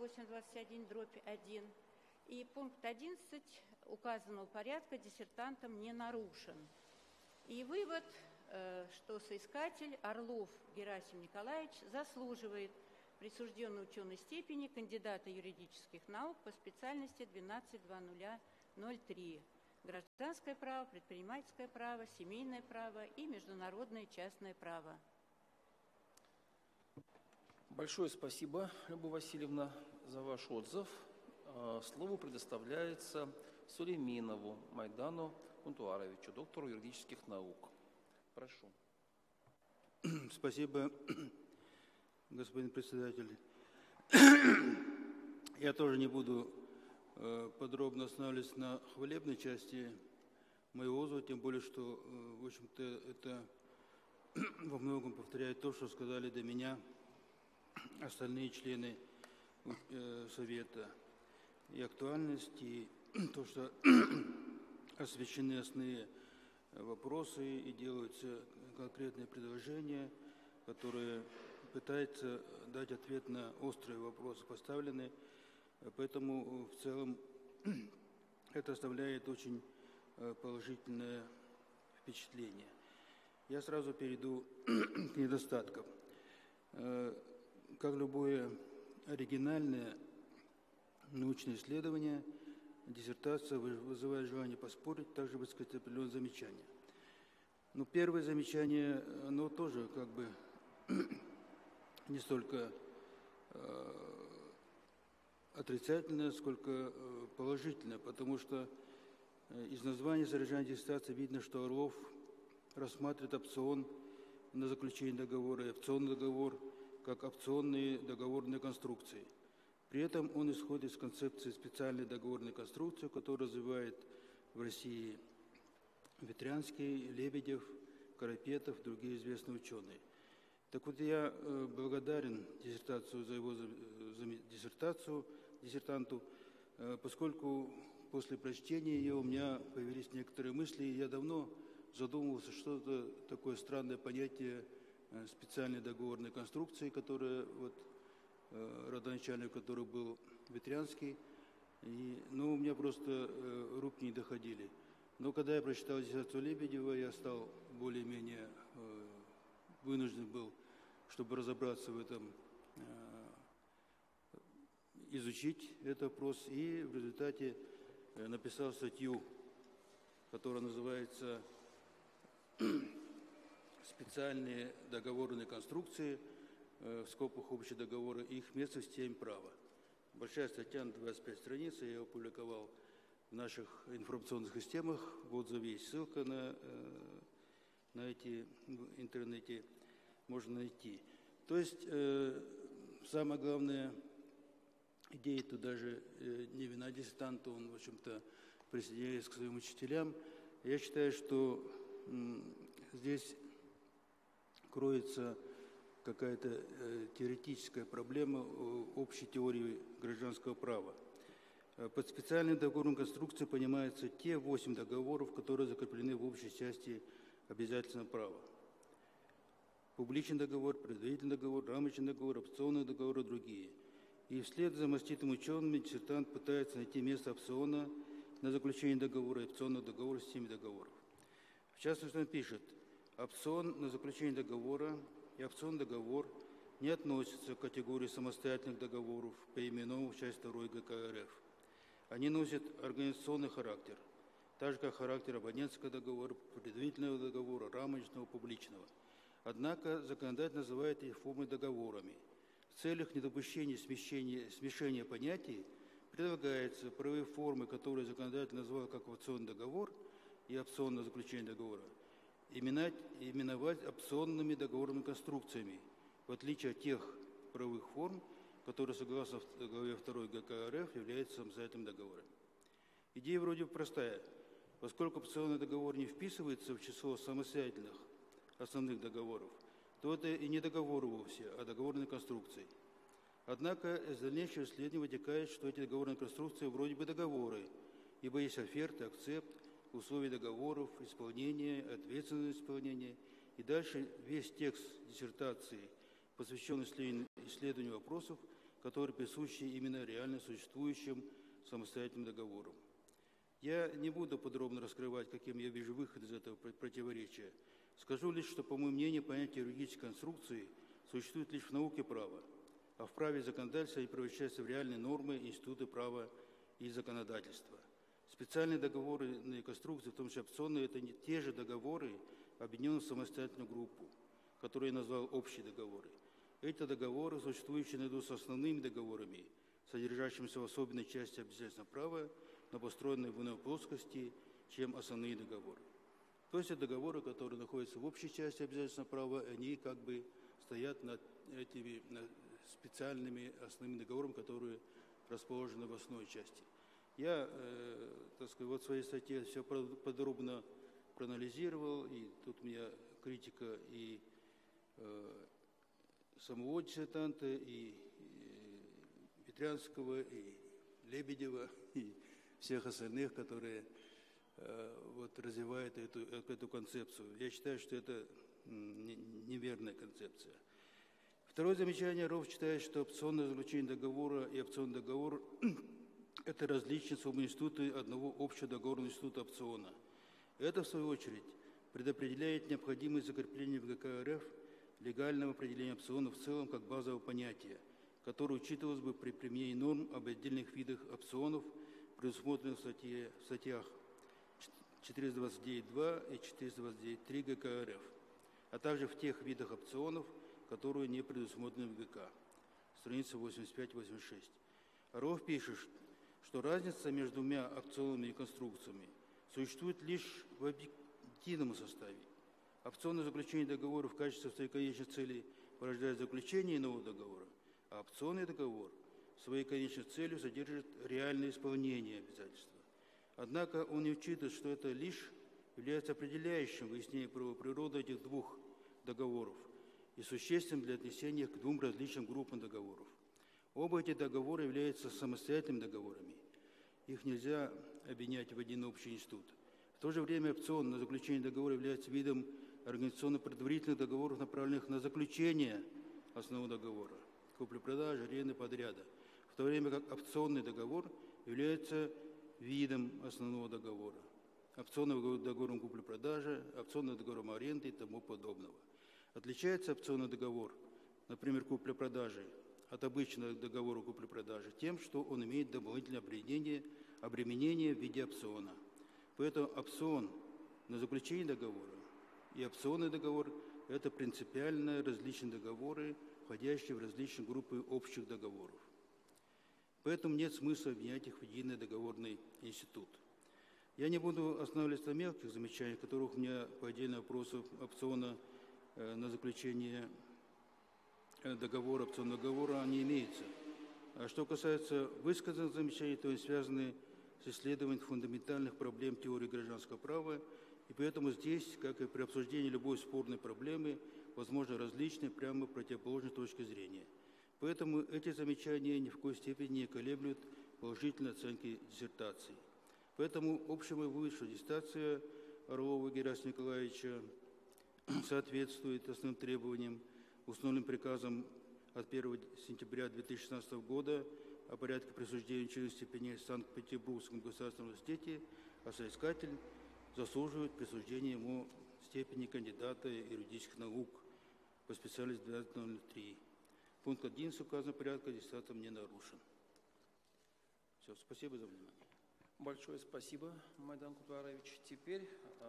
6821/1, и пункт 11 указанного порядка диссертантом не нарушен. И вывод, что соискатель Орлов Герасим Николаевич заслуживает присужденной ученой степени кандидата юридических наук по специальности 12.0003 гражданское право, предпринимательское право, семейное право и международное частное право. Большое спасибо, Любовь Васильевна, за ваш отзыв. Слово предоставляется Сулейменову Майдану Кунтуаровичу, доктору юридических наук. Прошу. Спасибо, господин председатель. Я тоже не буду подробно останавливаться на хвалебной части моего отзыва, тем более, что, в общем-то, это во многом повторяет то, что сказали до меня остальные члены Совета. И актуальность, и то, что освещены основные вопросы и делаются конкретные предложения, которые пытаются дать ответ на острые вопросы поставленные. Поэтому в целом это оставляет очень положительное впечатление. Я сразу перейду к недостаткам. Как любое оригинальное научное исследование, диссертация вызывает желание поспорить, также высказать определенные замечания. Но первое замечание, оно тоже как бы не столько отрицательное, сколько положительное, потому что из названия содержания диссертации видно, что Орлов рассматривает опцион на заключение договора и опционный договор как опционные договорные конструкции. При этом он исходит из концепции специальной договорной конструкции, которую развивает в России Ветрянский, Лебедев, Карапетов, другие известные ученые. Так вот, я благодарен диссертанту поскольку после прочтения ее у меня появились некоторые мысли, и я давно задумывался, что это такое странное понятие специальной договорной конструкции, которая, вот, родоначальник которой был Ветрянский, но у меня просто руки не доходили. Но когда я прочитал диссертацию Лебедева, я стал более-менее вынужден был, чтобы разобраться в этом, изучить этот вопрос, и в результате написал статью, которая называется «Специальные договорные конструкции в скобках общего договора и их место в системе права». Большая статья на 25 страниц, я ее опубликовал в наших информационных системах. В отзыве есть ссылка на эти в интернете, можно найти. То есть самое главное, идея тут даже не вина диссертанта, он, в общем-то, присоединяясь к своим учителям. Я считаю, что здесь кроется какая-то теоретическая проблема общей теории гражданского права. Под специальной договорной конструкцией понимаются те 8 договоров, которые закреплены в общей части обязательного права. Публичный договор, предварительный договор, рамочный договор, опционный договор и другие. И вслед за маститым ученым диссертант пытается найти место опциона на заключение договора и опционного договора в системе договоров. В частности, он пишет: опцион на заключение договора и опционный договор не относятся к категории самостоятельных договоров, поименованных в части 2 ГК РФ. Они носят организационный характер, так же как характер абонентского договора, предварительного договора, рамочного, публичного. Однако законодатель называет их формой договорами. В целях недопущения смешения понятий предлагается правовые формы, которые законодатель назвал как опционный договор и опционное заключение договора, именовать опционными договорными конструкциями, в отличие от тех правовых форм, которые, согласно главе 2 ГК РФ, являются самостоятельными договорами. Идея вроде бы простая. Поскольку опционный договор не вписывается в число самостоятельных основных договоров, то это и не договоры вовсе, а договорные конструкции. Однако из дальнейшего исследования вытекает, что эти договорные конструкции вроде бы договоры, ибо есть оферты, акцепт, условия договоров, исполнение, ответственность исполнения. И дальше весь текст диссертации посвящен исследованию вопросов, которые присущи именно реально существующим самостоятельным договорам. Я не буду подробно раскрывать, каким я вижу выход из этого противоречия. Скажу лишь, что, по моему мнению, понятие юридической конструкции существует лишь в науке права, а в праве законодательства и превращается в реальные нормы, институты права и законодательства. Специальные договорные конструкции, в том числе опционные, это не те же договоры, объединенные в самостоятельную группу, которую я назвал общие договоры. Эти договоры, существующие наряду с основными договорами, содержащимися в особенной части обязательного права, но построенные в иной плоскости, чем основные договоры. То есть это договоры, которые находятся в общей части обязательного права, они как бы стоят над этими специальными основными договорами, которые расположены в основной части. Я, так сказать, вот в своей статье все подробно проанализировал, и тут у меня критика и самого диссертанта, и Ветрянского, и Лебедева, и всех остальных, которые вот развивают эту концепцию. Я считаю, что это неверная концепция. Второе замечание. РОВ считает, что опционное заключение договора и опционный договор – это различные институты одного общего договорного института опциона. Это, в свою очередь, предопределяет необходимость закрепления в ГК РФ легального определения опциона в целом как базового понятия, которое учитывалось бы при применении норм об отдельных видах опционов, предусмотренных в статьях 429.2 и 429.3 ГК РФ, а также в тех видах опционов, которые не предусмотрены в ГК. Страница 85-86. РОВ пишет, что разница между двумя опционными конструкциями существует лишь в объективном составе. Опционное заключение договора в качестве своей конечной цели порождает заключение иного договора, а опционный договор своей конечной целью содержит реальное исполнение обязательства. Однако он не учитывает, что это лишь является определяющим выяснением правоприроды этих двух договоров и существенным для отнесения к двум различным группам договоров. Оба эти договора являются самостоятельными договорами, их нельзя объединять в один общий институт. В то же время опцион на заключение договора является видом организационно-предварительных договоров, направленных на заключение основного договора, купли-продажи, аренды, подряда, в то время как опционный договор является видом основного договора, опционным договором купли-продажи, опционным договором аренды и тому подобного. Отличается опционный договор, например, купли-продажи, от обычного договора купли-продажи тем, что он имеет дополнительное обременение в виде опциона. Поэтому опцион на заключение договора и опционный договор – это принципиально различные договоры, входящие в различные группы общих договоров. Поэтому нет смысла объединять их в единый договорный институт. Я не буду останавливаться на мелких замечаниях, которых у меня по отдельным вопросам опциона на заключение договора, опционного договора не имеется. А что касается высказанных замечаний, то они связаны с исследованием фундаментальных проблем теории гражданского права, и поэтому здесь, как и при обсуждении любой спорной проблемы, возможно различные, прямо противоположные точки зрения. Поэтому эти замечания ни в коей степени не колеблют положительной оценки диссертации. Поэтому общий мой вывод, что диссертация Орлова Герасима Николаевича соответствует основным требованиям, установленным приказом от 1 сентября 2016 года о порядке присуждения учебных степеней в Санкт-Петербургском государственном университете, а соискатель заслуживает присуждения ему степени кандидата юридических наук по специальности 1203. Пункт 11 указанного порядка диссертацией не нарушен. Все, спасибо за внимание. Большое спасибо, Майдан Кутуарович. Теперь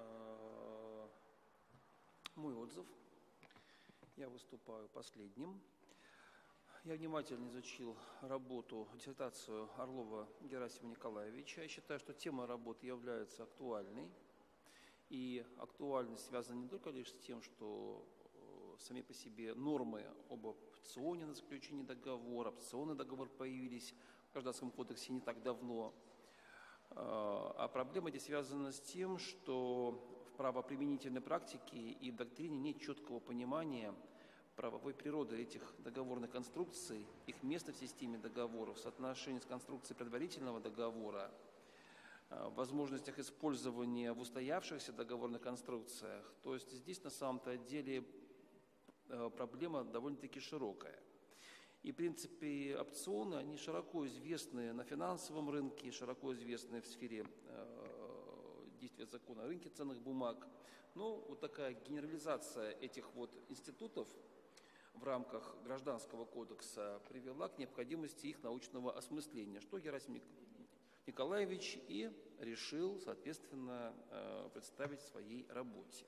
мой отзыв. Я выступаю последним. Я внимательно изучил работу, диссертацию Орлова Герасима Николаевича. Я считаю, что тема работы является актуальной. И актуальность связана не только лишь с тем, что сами по себе нормы об опционе на заключение договора, опционный договор появились в Гражданском кодексе не так давно. А проблема здесь связана с тем, что в правоприменительной практике и в доктрине нет четкого понимания правовой природы этих договорных конструкций, их места в системе договоров, соотношение с конструкцией предварительного договора, возможностях использования в устоявшихся договорных конструкциях. То есть здесь на самом-то деле проблема довольно-таки широкая. И, в принципе, опционы, они широко известны на финансовом рынке, широко известны в сфере действия закона о рынке ценных бумаг. Но вот такая генерализация этих вот институтов в рамках Гражданского кодекса привела к необходимости их научного осмысления, что Герасим Николаевич и решил, соответственно, представить в своей работе.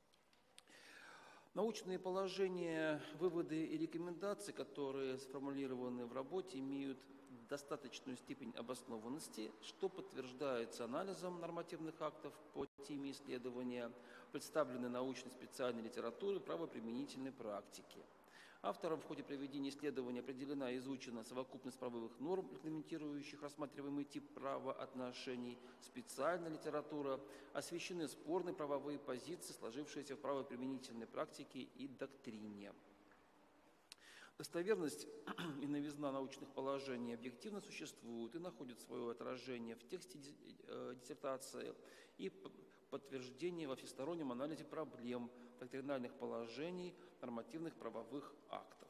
Научные положения, выводы и рекомендации, которые сформулированы в работе, имеют достаточную степень обоснованности, что подтверждается анализом нормативных актов по теме исследования, представленной научной специальной литературы правоприменительной практики. Автором в ходе проведения исследования определена и изучена совокупность правовых норм, регламентирующих рассматриваемый тип правоотношений, специальная литература, освещены спорные правовые позиции, сложившиеся в правоприменительной практике и доктрине. Достоверность и новизна научных положений объективно существуют и находят свое отражение в тексте диссертации и подтверждение во всестороннем анализе проблем доктринальных положений нормативных правовых актов.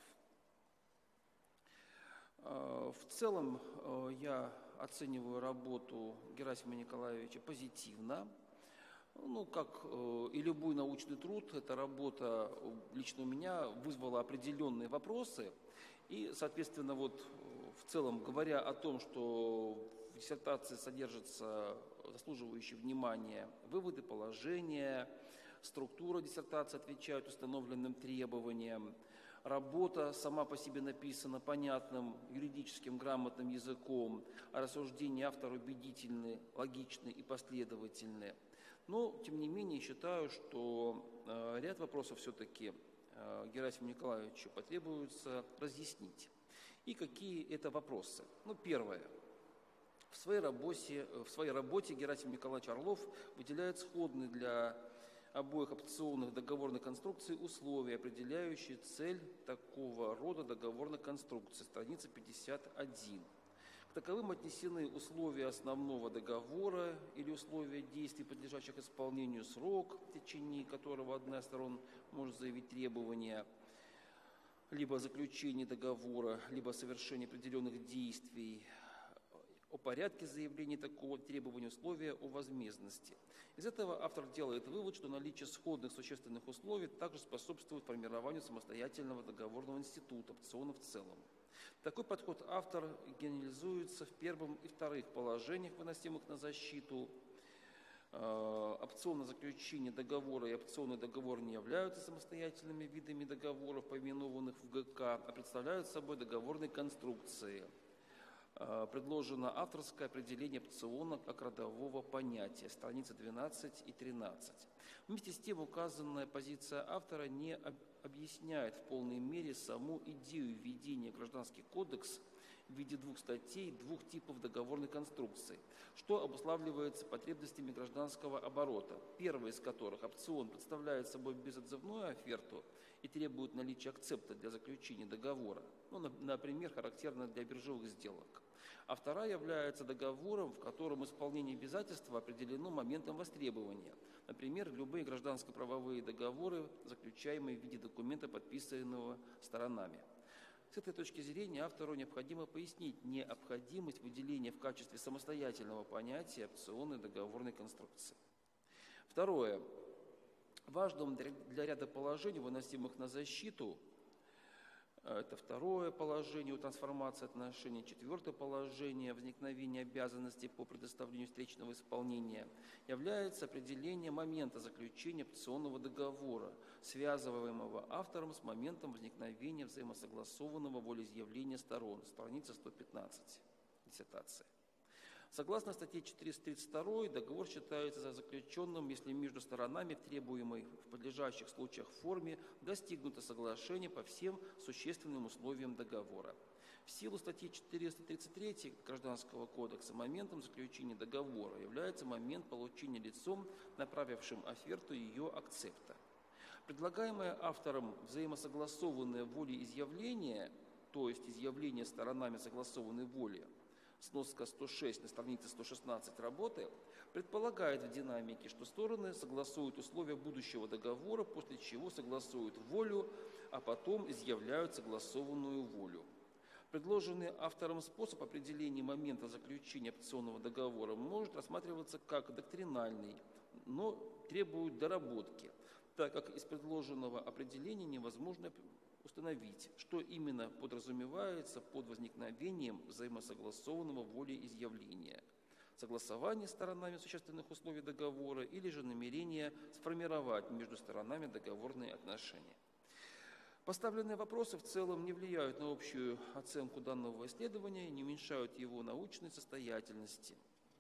В целом я оцениваю работу Герасима Николаевича позитивно. Ну, как и любой научный труд, эта работа лично у меня вызвала определенные вопросы. И, соответственно, вот в целом, говоря о том, что в диссертации содержатся заслуживающие внимания выводы, положения, структура диссертации отвечает установленным требованиям, работа сама по себе написана понятным, юридическим, грамотным языком, а рассуждения автора убедительны, логичны и последовательны. Но, тем не менее, считаю, что ряд вопросов все-таки Герасиму Николаевичу потребуется разъяснить. И какие это вопросы? Ну, первое. В своей работе Герасим Николаевич Орлов выделяет сходные для обоих опционных договорных конструкций условия, определяющие цель такого рода договорных конструкций, страница 51. К таковым отнесены условия основного договора или условия действий, подлежащих исполнению, срок, в течение которого одна из сторон может заявить требования либо о заключении договора, либо о совершении определенных действий, о порядке заявления такого требования, условия о возмездности. Из этого автор делает вывод, что наличие сходных существенных условий также способствует формированию самостоятельного договорного института опциона в целом. Такой подход автор генерализуется в первом и вторых положениях, выносимых на защиту. Опционное заключение договора и опционный договор не являются самостоятельными видами договоров, поименованных в ГК, а представляют собой договорные конструкции. Предложено авторское определение опциона как родового понятия, страницы 12 и 13. Вместе с тем указанная позиция автора не объясняет в полной мере саму идею введения в Гражданский кодекс в виде двух статей, двух типов договорной конструкции, что обуславливается потребностями гражданского оборота. Первый из которых, опцион, представляет собой безотзывную оферту и требует наличия акцепта для заключения договора, например, характерно для биржевых сделок. А вторая является договором, в котором исполнение обязательства определено моментом востребования. Например, любые гражданско-правовые договоры, заключаемые в виде документа, подписанного сторонами. С этой точки зрения автору необходимо пояснить необходимость выделения в качестве самостоятельного понятия опционной договорной конструкции. Второе. Важным для ряда положений, выносимых на защиту, это второе положение о трансформации отношений, четвертое положение возникновения обязанностей по предоставлению встречного исполнения, является определение момента заключения опционного договора, связываемого автором с моментом возникновения взаимосогласованного волеизъявления сторон, страница 115, диссертация. Согласно статье 432, договор считается за заключенным, если между сторонами в требуемой в подлежащих случаях форме достигнуто соглашение по всем существенным условиям договора. В силу статьи 433 Гражданского кодекса моментом заключения договора является момент получения лицом, направившим оферту, ее акцепта. Предлагаемое автором взаимосогласованное волеизъявление, то есть изъявление сторонами согласованной воли, сноска 106 на странице 116 работы, предполагает в динамике, что стороны согласуют условия будущего договора, после чего согласуют волю, а потом изъявляют согласованную волю. Предложенный автором способ определения момента заключения опционного договора может рассматриваться как доктринальный, но требует доработки, так как из предложенного определения невозможно установить, что именно подразумевается под возникновением взаимосогласованного волеизъявления. Согласование сторонами существенных условий договора или же намерение сформировать между сторонами договорные отношения. Поставленные вопросы в целом не влияют на общую оценку данного исследования и не уменьшают его научной состоятельности.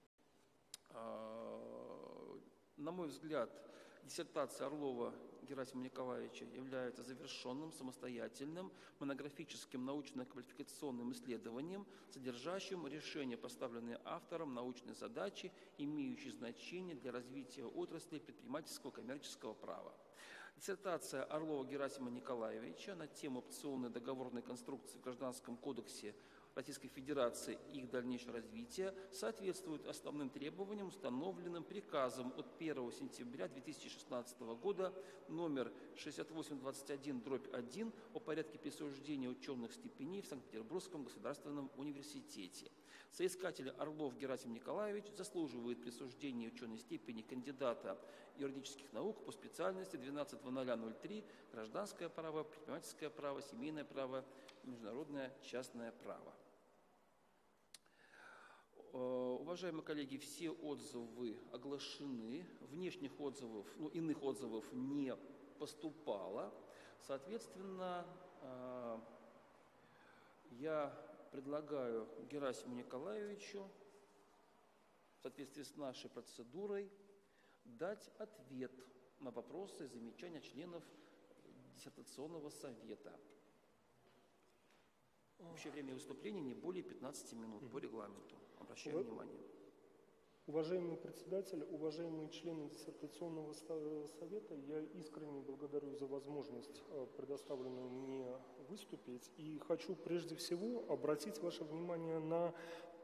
На мой взгляд, диссертация Орлова Герасима Николаевича является завершенным, самостоятельным, монографическим научно-квалификационным исследованием, содержащим решение, поставленные автором научной задачи, имеющие значение для развития отрасли предпринимательского коммерческого права. Диссертация Орлова Герасима Николаевича на тему опционной договорной конструкции в Гражданском кодексе Российской Федерации и их дальнейшее развитие соответствует основным требованиям, установленным приказом от 1 сентября 2016 года номер 6821/1 о порядке присуждения ученых степеней в Санкт-Петербургском государственном университете. Соискатель Орлов Герасим Николаевич заслуживает присуждения ученой степени кандидата юридических наук по специальности 12.0003 гражданское право, предпринимательское право, семейное право, международное частное право. Уважаемые коллеги, все отзывы оглашены, внешних отзывов, иных отзывов не поступало. Соответственно, я предлагаю Герасиму Николаевичу в соответствии с нашей процедурой дать ответ на вопросы и замечания членов диссертационного совета. Общее время выступления не более 15 минут по регламенту. Обращаю внимание. Уважаемый председатель, уважаемые члены диссертационного совета, я искренне благодарю за возможность, предоставленную мне выступить, и хочу прежде всего обратить ваше внимание на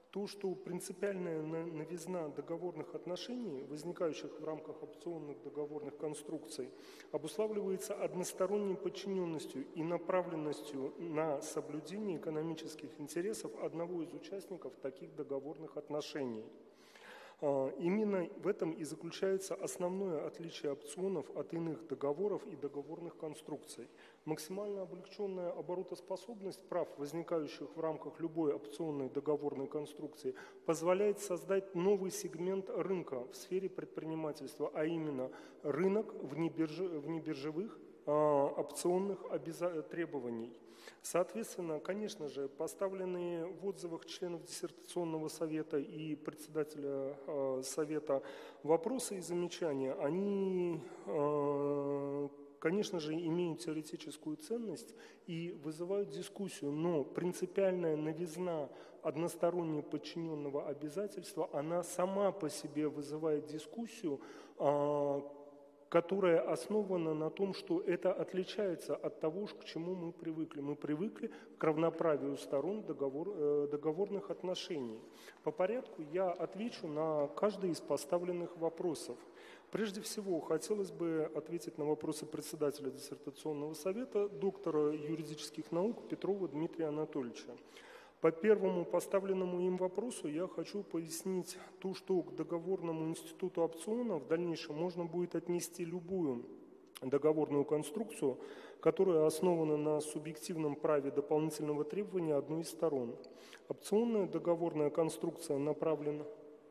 то, что принципиальная новизна договорных отношений, возникающих в рамках опционных договорных конструкций, обуславливается односторонней подчиненностью и направленностью на соблюдение экономических интересов одного из участников таких договорных отношений. Именно в этом и заключается основное отличие опционов от иных договоров и договорных конструкций. Максимально облегченная оборотоспособность прав, возникающих в рамках любой опционной договорной конструкции, позволяет создать новый сегмент рынка в сфере предпринимательства, а именно рынок внебиржевых опционных требований. Соответственно, конечно же, поставленные в отзывах членов диссертационного совета и председателя совета вопросы и замечания, они, конечно же, имеют теоретическую ценность и вызывают дискуссию, но принципиальная новизна односторонне подчиненного обязательства, она сама по себе вызывает дискуссию, которая основана на том, что это отличается от того, к чему мы привыкли. Мы привыкли к равноправию сторон договорных отношений. По порядку я отвечу на каждый из поставленных вопросов. Прежде всего, хотелось бы ответить на вопросы председателя диссертационного совета, доктора юридических наук Петрова Дмитрия Анатольевича. По первому поставленному им вопросу я хочу пояснить то, что к договорному институту опциона в дальнейшем можно будет отнести любую договорную конструкцию, которая основана на субъективном праве дополнительного требования одной из сторон. Опционная договорная конструкция направлена...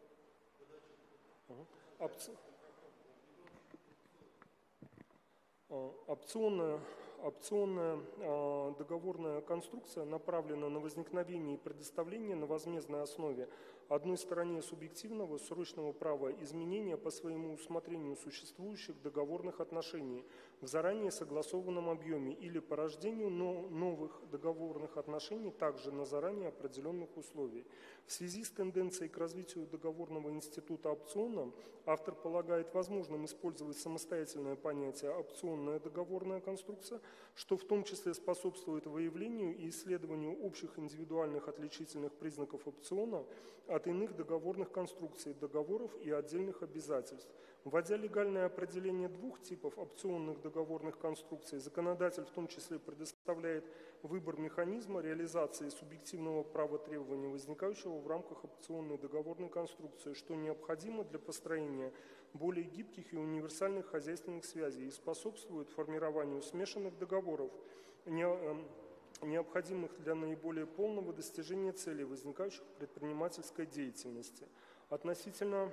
Опционная договорная конструкция направлена на возникновение и предоставление на возмездной основе одной стороне субъективного срочного права изменения по своему усмотрению существующих договорных отношений в заранее согласованном объеме или по рождению новых договорных отношений также на заранее определенных условиях. В связи с тенденцией к развитию договорного института опциона автор полагает возможным использовать самостоятельное понятие «опционная договорная конструкция», что в том числе способствует выявлению и исследованию общих индивидуальных отличительных признаков опциона от иных договорных конструкций, договоров и отдельных обязательств. Вводя легальное определение двух типов опционных договорных конструкций, законодатель в том числе предоставляет выбор механизма реализации субъективного права требования, возникающего в рамках опционной договорной конструкции, что необходимо для построения более гибких и универсальных хозяйственных связей и способствует формированию смешанных договоров, необходимых для наиболее полного достижения целей, возникающих в предпринимательской деятельности. Относительно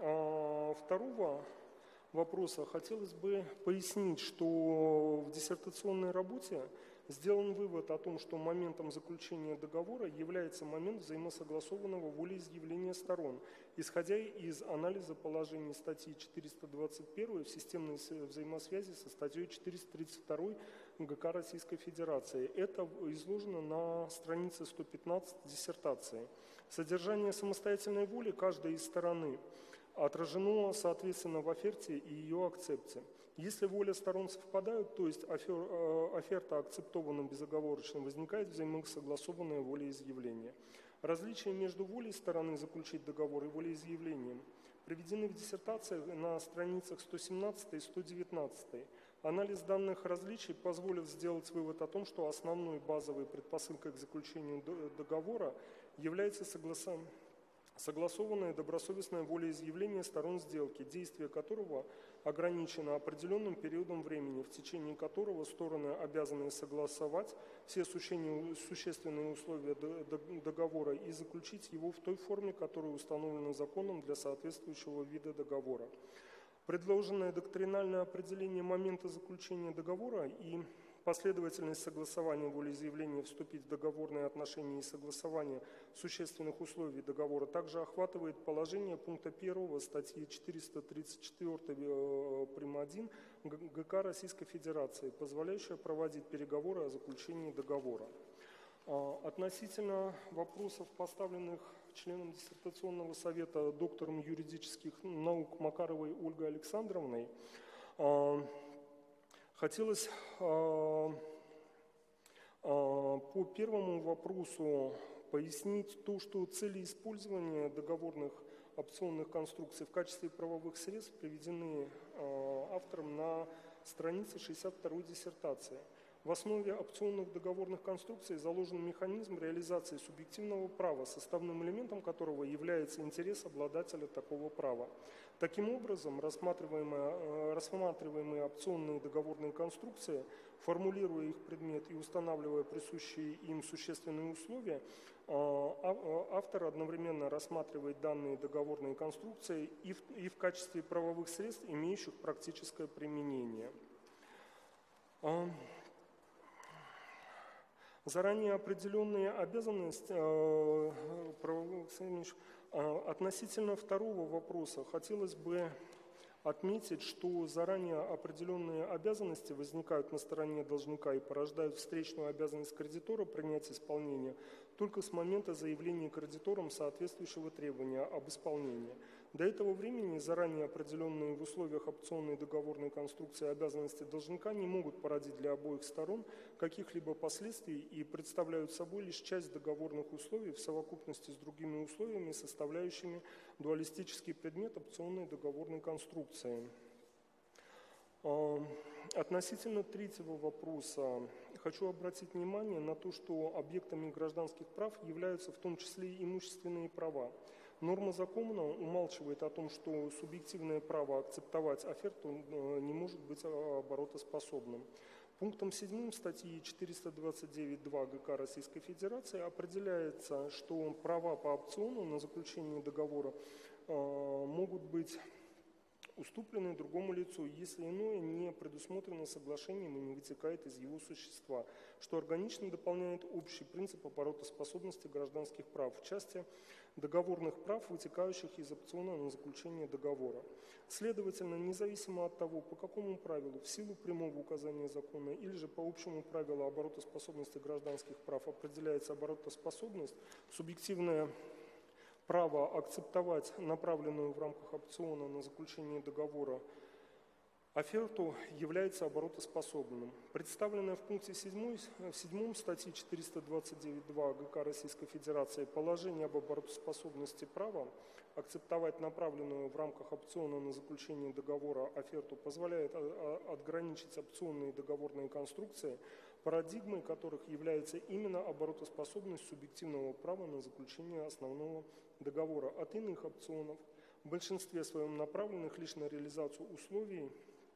второго вопроса хотелось бы пояснить, что в диссертационной работе сделан вывод о том, что моментом заключения договора является момент взаимосогласованного волеизъявления сторон, исходя из анализа положений статьи 421 в системной взаимосвязи со статьей 432 ГК Российской Федерации. Это изложено на странице 115 диссертации. Содержание самостоятельной воли каждой из стороны отражено, соответственно, в оферте и ее акцепте. Если воля сторон совпадают, то есть оферта акцептована безоговорочно, возникает взаимосогласованное волеизъявление. Различия между волей стороны заключить договор и волеизъявлением приведены в диссертациях на страницах 117 и 119. Анализ данных различий позволит сделать вывод о том, что основной базовой предпосылкой к заключению договора является согласованное добросовестное волеизъявление сторон сделки, действие которого ограничено определенным периодом времени, в течение которого стороны обязаны согласовать все существенные условия договора и заключить его в той форме, которая установлена законом для соответствующего вида договора. Предложенное доктринальное определение момента заключения договора и последовательность согласования волеизъявления вступить в договорные отношения и согласования существенных условий договора также охватывает положение пункта 1 статьи 434 прим. 1 ГК Российской Федерации, позволяющее проводить переговоры о заключении договора. Относительно вопросов, поставленных членом диссертационного совета доктором юридических наук Макаровой Ольгой Александровной, хотелось по первому вопросу пояснить то, что цели использования договорных опционных конструкций в качестве правовых средств приведены автором на странице 62 диссертации. В основе опционных договорных конструкций заложен механизм реализации субъективного права, составным элементом которого является интерес обладателя такого права. Таким образом, рассматриваемые опционные договорные конструкции, формулируя их предмет и устанавливая присущие им существенные условия, автор одновременно рассматривает данные договорные конструкции и в качестве правовых средств, имеющих практическое применение. Заранее определенные обязанности относительно второго вопроса хотелось бы отметить, что заранее определенные обязанности возникают на стороне должника и порождают встречную обязанность кредитора принять исполнение только с момента заявления кредитором соответствующего требования об исполнении. До этого времени заранее определенные в условиях опционной договорной конструкции обязанности должника не могут породить для обоих сторон каких-либо последствий и представляют собой лишь часть договорных условий в совокупности с другими условиями, составляющими дуалистический предмет опционной договорной конструкции. Относительно третьего вопроса хочу обратить внимание на то, что объектами гражданских прав являются в том числе и имущественные права. Норма закона умалчивает о том, что субъективное право акцептовать оферту не может быть оборотоспособным. Пунктом 7 статьи 429.2 ГК Российской Федерации определяется, что права по опциону на заключение договора могут быть уступлены другому лицу, если иное не предусмотрено соглашением и не вытекает из его существа, что органично дополняет общий принцип оборотоспособности гражданских прав в части договорных прав, вытекающих из опциона на заключение договора. Следовательно, независимо от того, по какому правилу, в силу прямого указания закона или же по общему правилу оборотоспособности гражданских прав определяется оборотоспособность, субъективное право акцептовать направленную в рамках опциона на заключение договора оферту является оборотоспособным. Представленное в пункте 7 статьи 429.2 ГК Российской Федерации положение об оборотоспособности права акцептовать направленную в рамках опциона на заключение договора оферту позволяет отграничить опционные договорные конструкции, парадигмой которых является именно оборотоспособность субъективного права на заключение основного договора от иных опционов, в большинстве своем направленных лишь на реализацию условий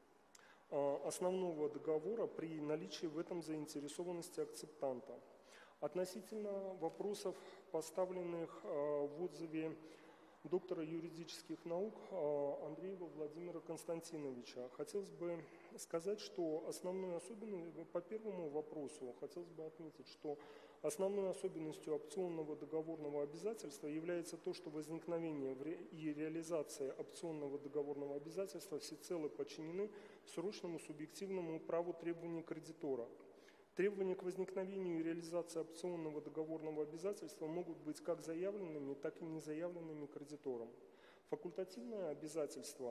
основного договора при наличии в этом заинтересованности акцептанта. Относительно вопросов, поставленных в отзыве доктора юридических наук Андреева Владимира Константиновича, хотелось бы сказать, что по первому вопросу хотелось бы отметить, что основной особенностью опционного договорного обязательства является то, что возникновение и реализация опционного договорного обязательства всецело подчинены срочному субъективному праву требований кредитора. Требования к возникновению и реализации опционного договорного обязательства могут быть как заявленными, так и незаявленными кредитором. Факультативное обязательство,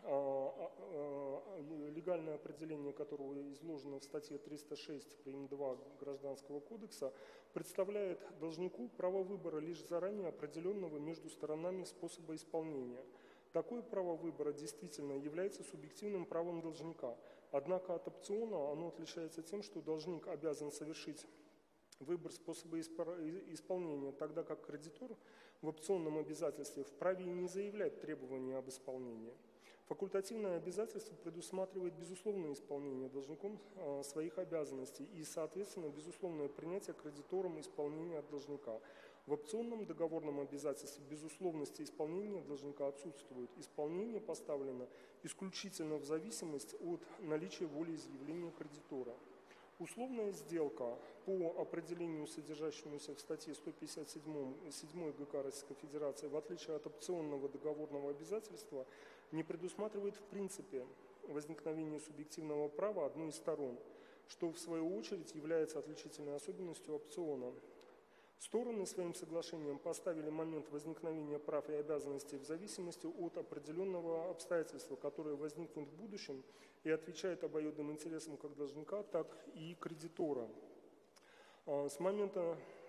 легальное определение которого изложено в статье 306 прим. 2 Гражданского кодекса, представляет должнику право выбора лишь заранее определенного между сторонами способа исполнения. Такое право выбора действительно является субъективным правом должника. Однако от опциона оно отличается тем, что должник обязан совершить выбор способа исполнения, тогда как кредитор в опционном обязательстве вправе не заявлять требования об исполнении. Факультативное обязательство предусматривает безусловное исполнение должником своих обязанностей и, соответственно, безусловное принятие кредитором исполнения от должника. В опционном договорном обязательстве безусловности исполнения должника отсутствует. Исполнение поставлено исключительно в зависимости от наличия волеизъявления кредитора. Условная сделка по определению, содержащемуся в статье 157 ГК Российской Федерации, в отличие от опционного договорного обязательства, не предусматривает в принципе возникновение субъективного права одной из сторон, что в свою очередь является отличительной особенностью опциона. Стороны своим соглашением поставили момент возникновения прав и обязанностей в зависимости от определенного обстоятельства, которое возникнет в будущем и отвечает обоюдным интересам как должника, так и кредитора. С момента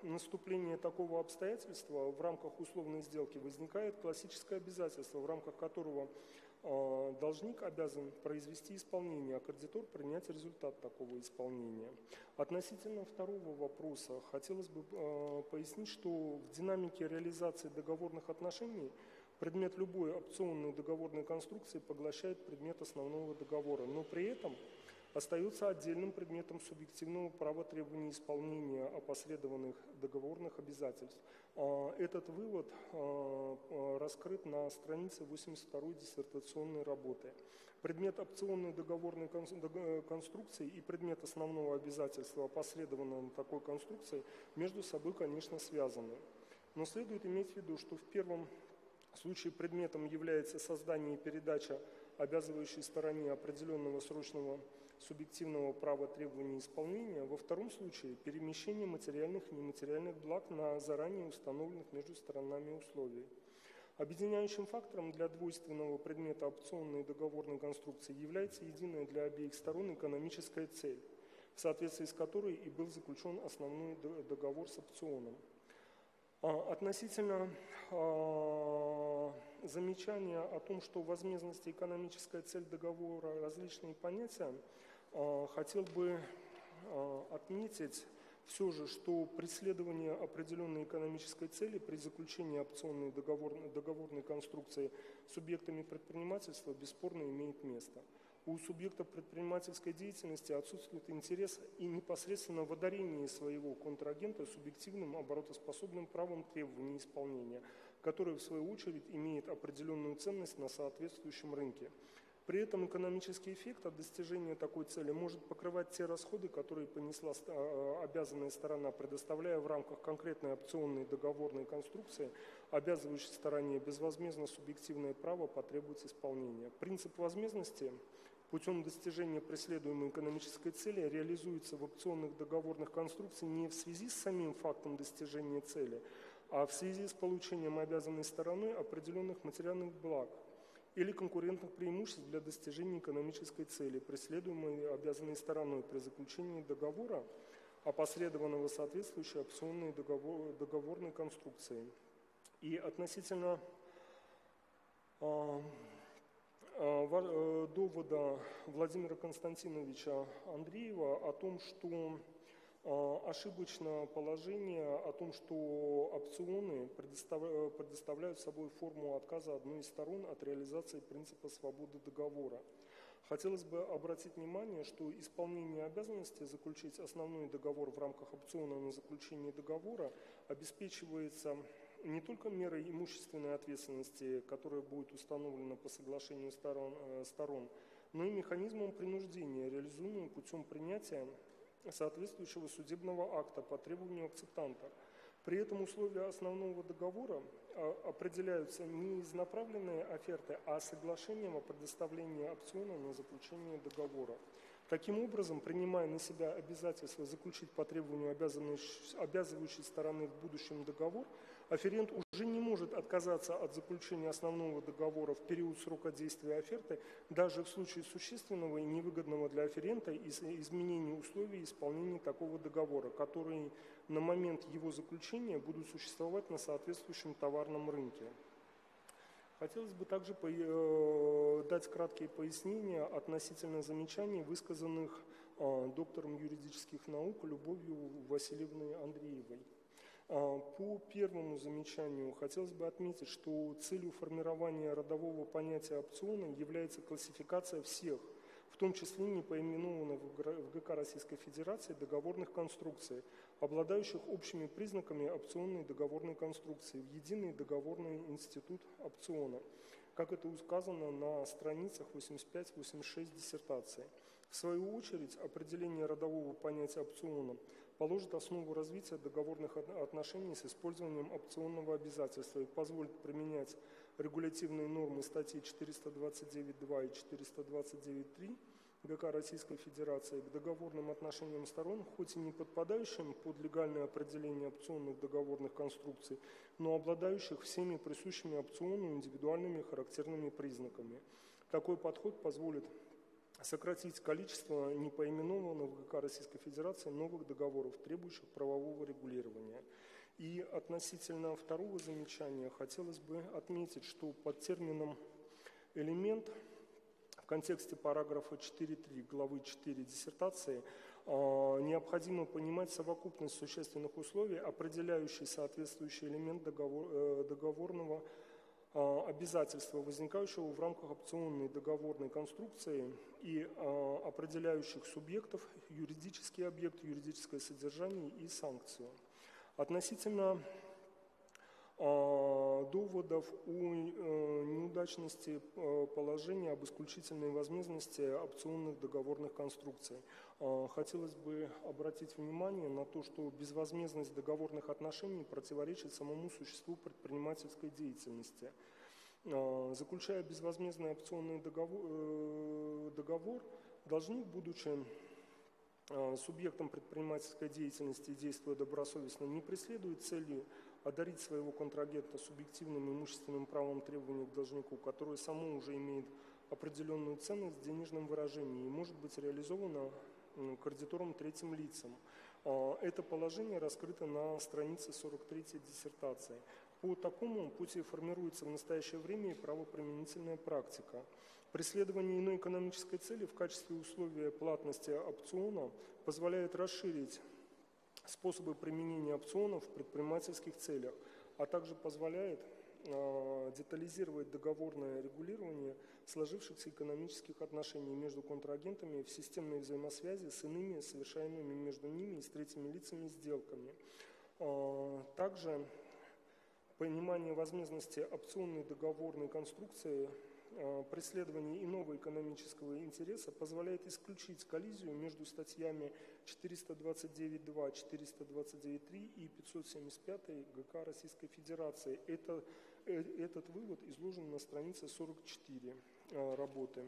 наступления такого обстоятельства в рамках условной сделки возникает классическое обязательство, в рамках которого должник обязан произвести исполнение, а кредитор принять результат такого исполнения. Относительно второго вопроса хотелось бы пояснить, что в динамике реализации договорных отношений предмет любой опционной договорной конструкции поглощает предмет основного договора, но при этом остается отдельным предметом субъективного права требования исполнения опосредованных договорных обязательств. Этот вывод раскрыт на странице 82 диссертационной работы. Предмет опционной договорной конструкции и предмет основного обязательства, опосредованного такой конструкцией, между собой, конечно, связаны. Но следует иметь в виду, что в первом случае предметом является создание и передача обязывающей стороне определенного срочного субъективного права требования исполнения, во втором случае перемещение материальных и нематериальных благ на заранее установленных между сторонами условий. Объединяющим фактором для двойственного предмета опционной договорной конструкции является единая для обеих сторон экономическая цель, в соответствии с которой и был заключен основной договор с опционом. Относительно замечания о том, что возмездность и экономическая цель договора – различные понятия, хотел бы отметить все же, что преследование определенной экономической цели при заключении опционной договорной конструкции субъектами предпринимательства бесспорно имеет место. У субъектов предпринимательской деятельности отсутствует интерес и непосредственно в одарении своего контрагента субъективным оборотоспособным правом требования исполнения, которое в свою очередь имеет определенную ценность на соответствующем рынке. При этом экономический эффект от достижения такой цели может покрывать те расходы, которые понесла обязанная сторона, предоставляя в рамках конкретной опционной договорной конструкции обязывающей стороне безвозмездно субъективное право потребовать исполнения. Принцип возмездности путем достижения преследуемой экономической цели реализуется в опционных договорных конструкциях не в связи с самим фактом достижения цели, а в связи с получением обязанной стороной определенных материальных благ или конкурентных преимуществ для достижения экономической цели, преследуемой обязанной стороной при заключении договора, опосредованного соответствующей опционной договорной конструкцией. И относительно довода Владимира Константиновича Андреева о том, что ошибочно положение о том, что опционы предоставляют собой форму отказа одной из сторон от реализации принципа свободы договора. Хотелось бы обратить внимание, что исполнение обязанности заключить основной договор в рамках опциона на заключение договора обеспечивается не только мерой имущественной ответственности, которая будет установлена по соглашению сторон, но и механизмом принуждения, реализуемым путем принятия соответствующего судебного акта по требованию акцептанта. При этом условия основного договора определяются не из направленной оферты, а соглашением о предоставлении опциона на заключение договора. Таким образом, принимая на себя обязательство заключить по требованию обязывающей стороны в будущем договор, оферент уже не может отказаться от заключения основного договора в период срока действия оферты, даже в случае существенного и невыгодного для оферента изменения условий исполнения такого договора, которые на момент его заключения будут существовать на соответствующем товарном рынке. Хотелось бы также дать краткие пояснения относительно замечаний, высказанных доктором юридических наук Любовью Васильевной Андреевой. По первому замечанию хотелось бы отметить, что целью формирования родового понятия опциона является классификация всех, в том числе не поименованных в ГК Российской Федерации договорных конструкций, обладающих общими признаками опционной договорной конструкции в единый договорный институт опциона, как это указано на страницах 85-86 диссертации. В свою очередь, определение родового понятия опциона положит основу развития договорных отношений с использованием опционного обязательства и позволит применять регулятивные нормы статей 429.2 и 429.3 ГК Российской Федерации к договорным отношениям сторон, хоть и не подпадающим под легальное определение опционных договорных конструкций, но обладающих всеми присущими опциону индивидуальными характерными признаками. Такой подход позволит сократить количество непоименованных в ГК Российской Федерации новых договоров, требующих правового регулирования. И относительно второго замечания хотелось бы отметить, что под термином «элемент» в контексте параграфа 4.3 главы 4 диссертации необходимо понимать совокупность существенных условий, определяющих соответствующий элемент договорного обязательства, возникающего в рамках опционной договорной конструкции и определяющих субъектов, юридический объект, юридическое содержание и санкцию. Относительно доводов о неудачности положения об исключительной возмездности опционных договорных конструкций. Хотелось бы обратить внимание на то, что безвозмездность договорных отношений противоречит самому существу предпринимательской деятельности. Заключая безвозмездный опционный договор, должник, будучи субъектом предпринимательской деятельности и действуя добросовестно, не преследует целью одарить своего контрагента субъективным имущественным правом требования к должнику, которое само уже имеет определенную ценность в денежном выражении и может быть реализовано кредитором третьим лицам. Это положение раскрыто на странице 43 диссертации. По такому пути формируется в настоящее время и правоприменительная практика. Преследование иной экономической цели в качестве условия платности опциона позволяет расширить способы применения опционов в предпринимательских целях, а также позволяет детализировать договорное регулирование сложившихся экономических отношений между контрагентами в системной взаимосвязи с иными совершаемыми между ними и с третьими лицами сделками. Также понимание возмездности опционной договорной конструкции преследование иного экономического интереса позволяет исключить коллизию между статьями 429.2, 429.3 и 575 ГК Российской Федерации. Этот вывод изложен на странице 44 работы.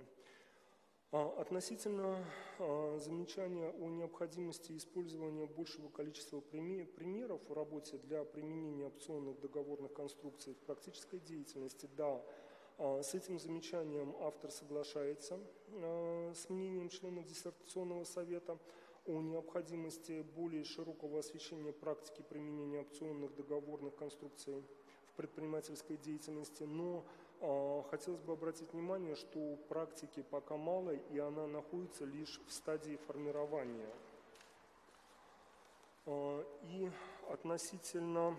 Относительно замечания о необходимости использования большего количества примеров в работе для применения опционных договорных конструкций в практической деятельности, да, с этим замечанием автор соглашается с мнением членов диссертационного совета о необходимости более широкого освещения практики применения опционных договорных конструкций в предпринимательской деятельности, но хотелось бы обратить внимание, что практики пока мало, и она находится лишь в стадии формирования. И относительно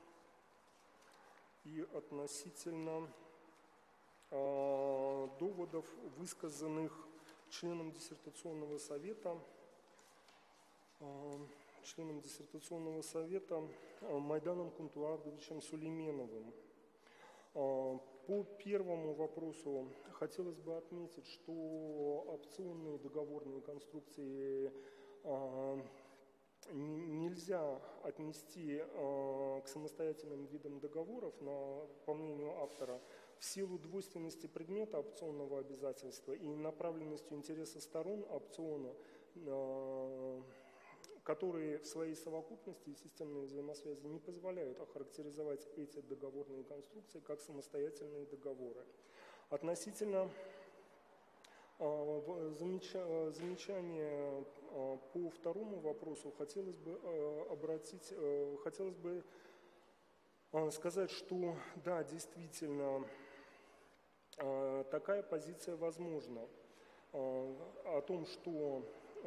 доводов, высказанных членом диссертационного совета Майданом Кунтуардовичем Сулейменовым. По первому вопросу хотелось бы отметить, что опционные договорные конструкции нельзя отнести к самостоятельным видам договоров, по мнению автора, в силу двойственности предмета опционного обязательства и направленностью интереса сторон опциона, которые в своей совокупности и системной взаимосвязи не позволяют охарактеризовать эти договорные конструкции как самостоятельные договоры. Относительно замечания по второму вопросу хотелось бы сказать, что да, действительно, такая позиция возможна, о том, что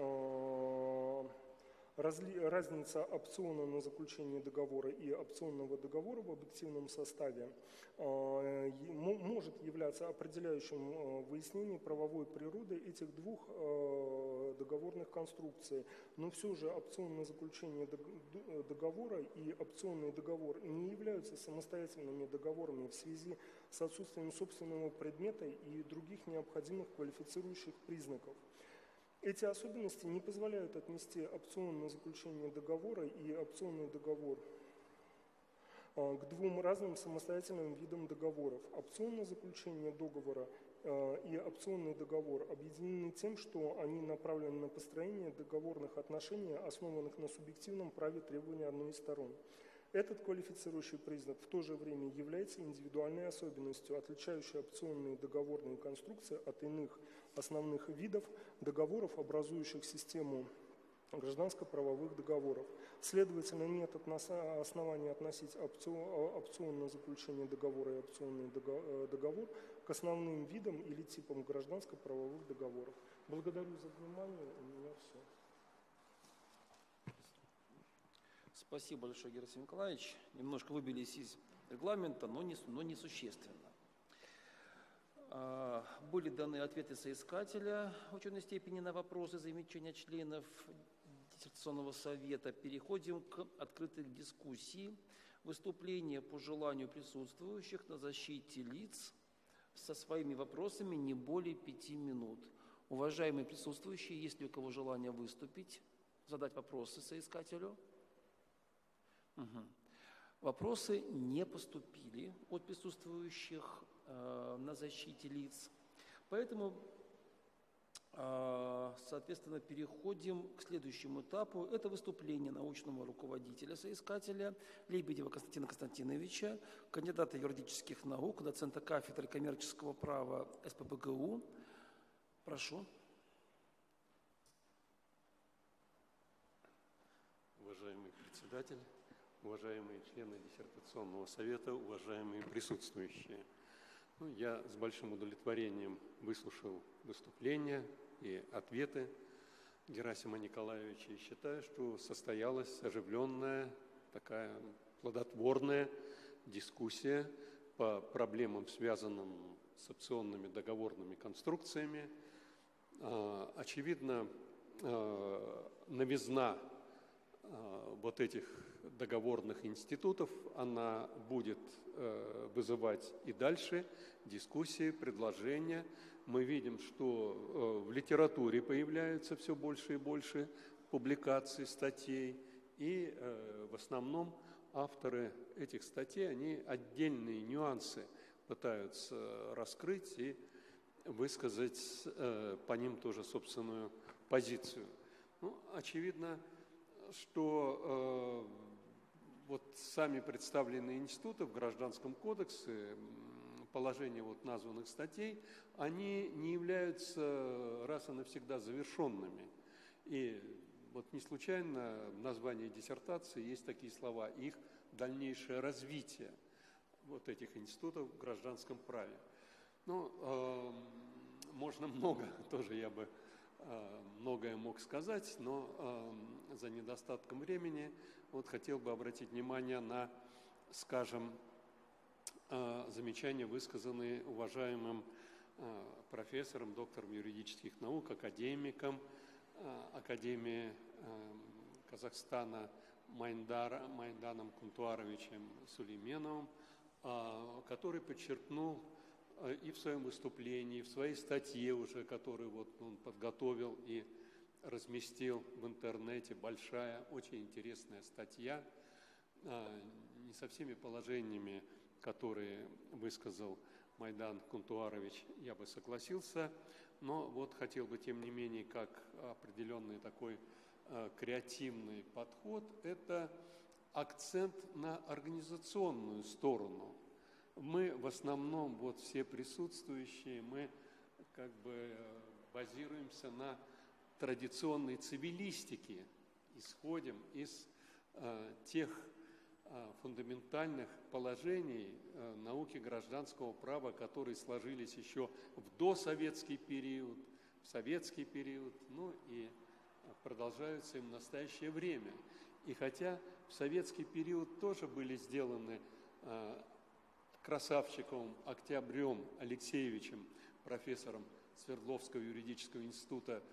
разница опциона на заключение договора и опционного договора в объективном составе может являться определяющим выяснением правовой природы этих двух договорных конструкций. Но все же опционное заключение договора и опционный договор не являются самостоятельными договорами в связи с отсутствием собственного предмета и других необходимых квалифицирующих признаков. Эти особенности не позволяют отнести опционное заключение договора и опционный договор к двум разным самостоятельным видам договоров. Опционное заключение договора и опционный договор объединены тем, что они направлены на построение договорных отношений, основанных на субъективном праве требования одной из сторон. Этот квалифицирующий признак в то же время является индивидуальной особенностью, отличающей опционные договорные конструкции от иных основных видов договоров, образующих систему гражданско-правовых договоров. Следовательно, нет оснований относить опционное заключение договора и опционный договор к основным видам или типам гражданско-правовых договоров. Благодарю за внимание. У меня все. Спасибо большое, Герасим Николаевич. Немножко выбились из регламента, но несущественно. Были даны ответы соискателя ученой степени на вопросы и замечания членов диссертационного совета. Переходим к открытой дискуссии. Выступление по желанию присутствующих на защите лиц со своими вопросами не более 5 минут. Уважаемые присутствующие, есть ли у кого желание выступить, задать вопросы соискателю? Угу. Вопросы не поступили от присутствующих на защите лиц. Поэтому, соответственно, переходим к следующему этапу. Это выступление научного руководителя соискателя Лебедева Константина Константиновича, кандидата юридических наук, доцента кафедры коммерческого права СПбГУ. Прошу. Уважаемый председатель, уважаемые члены диссертационного совета, уважаемые присутствующие. Я с большим удовлетворением выслушал выступления и ответы Герасима Николаевича и считаю, что состоялась оживленная, такая плодотворная дискуссия по проблемам, связанным с опционными договорными конструкциями. Очевидно, новизна вот этих договорных институтов, она будет вызывать и дальше дискуссии, предложения. Мы видим, что в литературе появляются все больше и больше публикаций, статей, и в основном авторы этих статей, они отдельные нюансы пытаются раскрыть и высказать по ним тоже собственную позицию. Очевидно, что вот сами представленные институты в Гражданском кодексе, положения вот названных статей, они не являются раз и навсегда завершенными. И вот не случайно в названии диссертации есть такие слова: их дальнейшее развитие вот этих институтов в гражданском праве. Можно много, тоже я бы многое мог сказать, но за недостатком времени вот хотел бы обратить внимание на, скажем, замечания, высказанные уважаемым профессором, доктором юридических наук, академиком Академии Казахстана Майданом Кунтуаровичем Сулейменовым, который подчеркнул и в своем выступлении, и в своей статье уже, которую вот он подготовил и разместил в интернете, большая, очень интересная статья, не со всеми положениями, которые высказал Майдан Кунтуарович, я бы согласился, но вот хотел бы, тем не менее, как определенный такой креативный подход, это акцент на организационную сторону. Мы в основном, вот все присутствующие, мы как бы базируемся на традиционной цивилистике, исходим из тех фундаментальных положений науки гражданского права, которые сложились еще в досоветский период, в советский период, ну и продолжаются и в настоящее время. И хотя в советский период тоже были сделаны красавчиком Октябрем Алексеевичем, профессором Свердловского юридического института,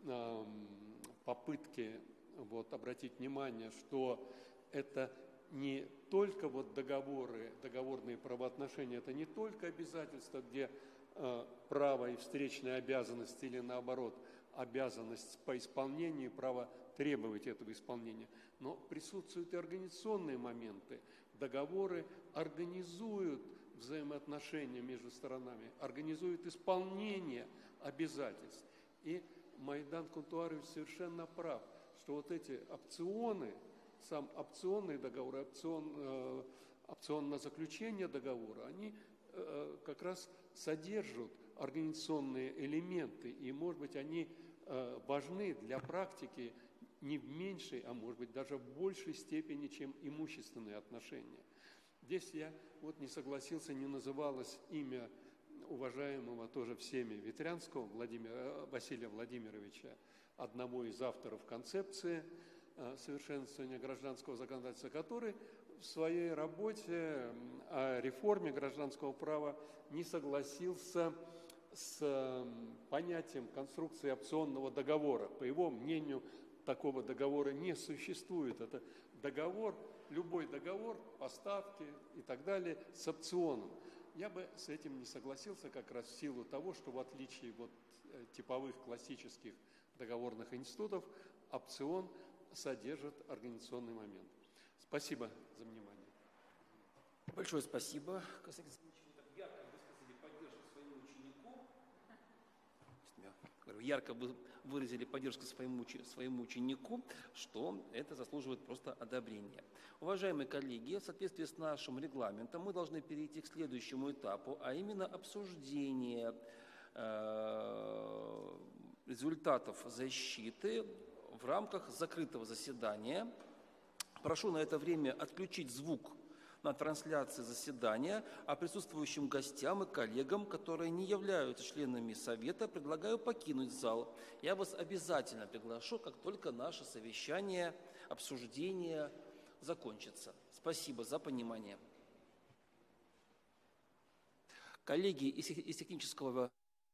попытки вот обратить внимание, что это не только вот договорные правоотношения, это не только обязательства, где право и встречная обязанность или наоборот обязанность по исполнению, право требовать этого исполнения, но присутствуют и организационные моменты. Договоры организуют взаимоотношения между сторонами, организуют исполнение обязательств. И Майдан Кунтуарович совершенно прав, что вот эти опционы, сам опционный договор, опционное заключение договора, они как раз содержат организационные элементы, и, может быть, они важны для практики не в меньшей, а может быть даже в большей степени, чем имущественные отношения. Здесь я вот не согласился, не называлось имя уважаемого тоже всеми Ветрянского Василия Владимировича, одного из авторов концепции совершенствования гражданского законодательства, который в своей работе о реформе гражданского права не согласился с понятием конструкции опционного договора. По его мнению, такого договора не существует. Это договор, любой договор, поставки и так далее с опционом. Я бы с этим не согласился как раз в силу того, что в отличие от типовых классических договорных институтов, опцион содержит организационный момент. Спасибо за внимание. Большое спасибо. Ярко выразили поддержку своему ученику, что это заслуживает просто одобрения. Уважаемые коллеги, в соответствии с нашим регламентом мы должны перейти к следующему этапу, а именно обсуждение результатов защиты в рамках закрытого заседания. Прошу на это время отключить звук на трансляции заседания, а присутствующим гостям и коллегам, которые не являются членами Совета, предлагаю покинуть зал. Я вас обязательно приглашу, как только наше совещание, обсуждение закончится. Спасибо за понимание. Коллеги из технического...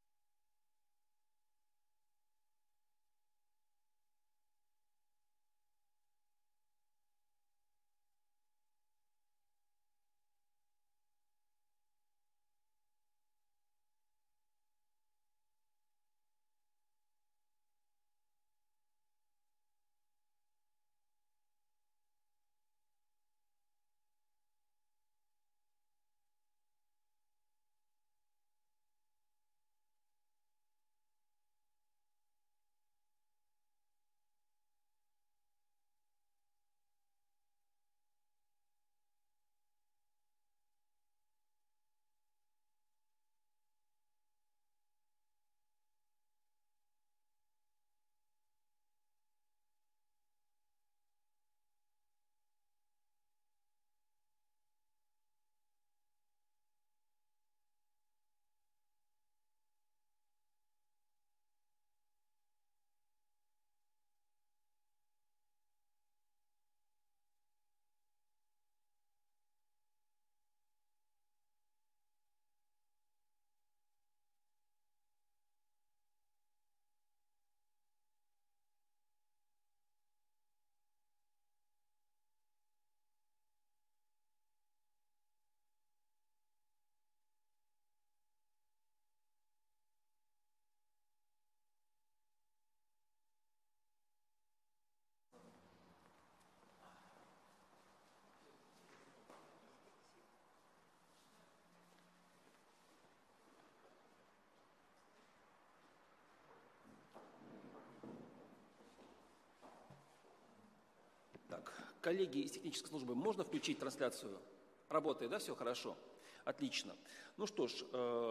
Коллеги из технической службы, можно включить трансляцию? Работает, да, все хорошо? Отлично. Ну что ж,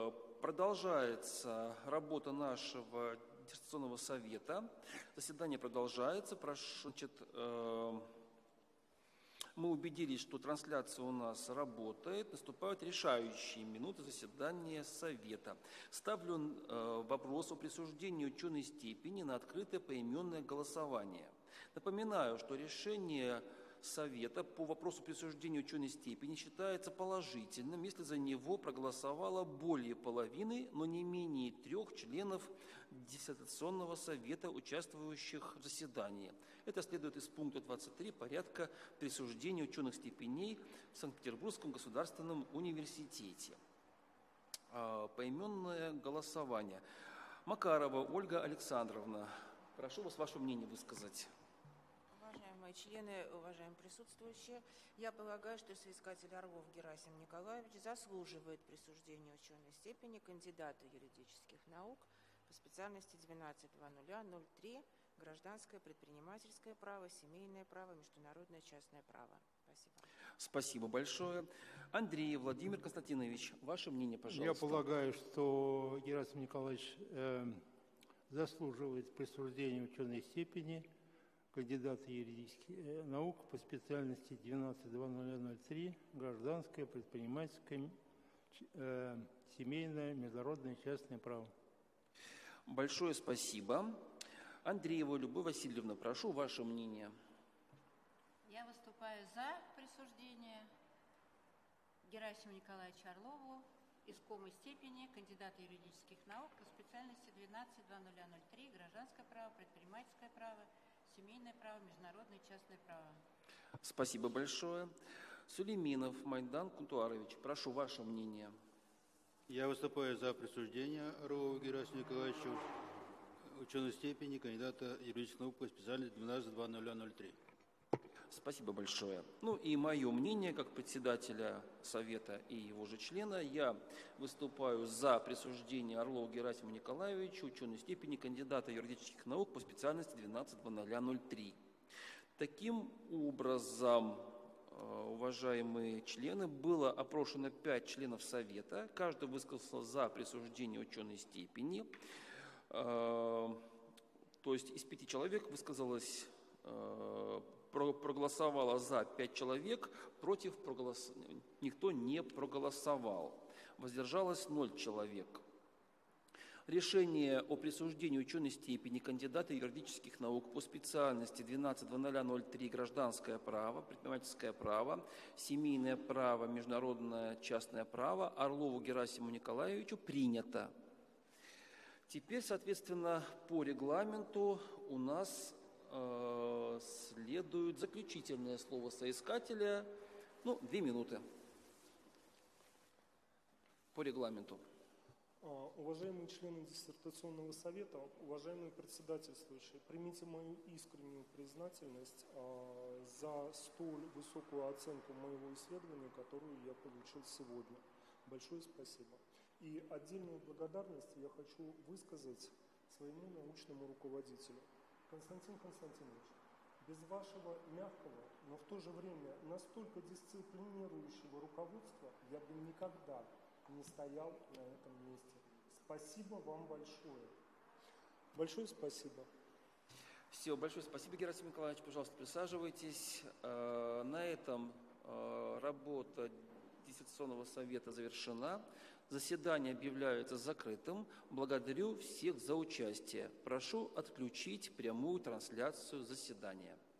продолжается работа нашего диссертационного совета. Заседание продолжается. Значит, мы убедились, что трансляция у нас работает. Наступают решающие минуты заседания совета. Ставлю вопрос о присуждении ученой степени на открытое поименное голосование. Напоминаю, что решение Совета по вопросу присуждения ученой степени считается положительным, если за него проголосовало более половины, но не менее 3 членов диссертационного совета, участвующих в заседании. Это следует из пункта 23 порядка присуждения ученых степеней в Санкт-Петербургском государственном университете. Поименное голосование. Макарова Ольга Александровна, прошу вас ваше мнение высказать. Уважаемые члены, уважаемые присутствующие, я полагаю, что соискатель Орлов Герасим Николаевич заслуживает присуждения ученой степени кандидата юридических наук по специальности 12.00.03 гражданское, предпринимательское право, семейное право, международное частное право. Спасибо. Спасибо большое. Андрей Владимир Константинович, ваше мнение, пожалуйста. Я полагаю, что Герасим Николаевич заслуживает присуждения ученой степени кандидата юридических наук по специальности 12.0003 гражданское, предпринимательское, семейное, международное частное право. Большое спасибо. Андреева Любовь Васильевна, прошу ваше мнение. Я выступаю за присуждение Герасиму Николаевичу Орлову искомой степени кандидата юридических наук по специальности 12.0003 гражданское право, предпринимательское право, семейное право, международное частное право. Спасибо большое. Сулейменов Майдан Кунтуарович, прошу ваше мнение. Я выступаю за присуждение Орлову Герасиму Николаевичу ученой степени кандидата юридических наук по специальности 12.0003. Спасибо большое. Ну и мое мнение, как председателя Совета и его же члена, я выступаю за присуждение Орлову Герасиму Николаевичу ученой степени кандидата юридических наук по специальности 12.0003. Таким образом, уважаемые члены, было опрошено 5 членов Совета. Каждый высказался за присуждение ученой степени. То есть из 5 человек высказалось, проголосовало за 5 человек, против никто не проголосовал. Воздержалось 0 человек. Решение о присуждении ученой степени кандидата юридических наук по специальности 12.0003 гражданское право, предпринимательское право, семейное право, международное частное право Орлову Герасиму Николаевичу принято. Теперь, соответственно, по регламенту у нас следует заключительное слово соискателя, 2 минуты по регламенту. Уважаемые члены диссертационного совета, уважаемые председательствующие, примите мою искреннюю признательность за столь высокую оценку моего исследования, которую я получил сегодня. Большое спасибо. И отдельную благодарность я хочу высказать своему научному руководителю. Константин Константинович, без вашего мягкого, но в то же время настолько дисциплинирующего руководства я бы никогда не стоял на этом месте. Спасибо вам большое. Большое спасибо. Все, большое спасибо, Герасим Николаевич. Пожалуйста, присаживайтесь. На этом работа диссертационного совета завершена. Заседание объявляется закрытым. Благодарю всех за участие. Прошу отключить прямую трансляцию заседания.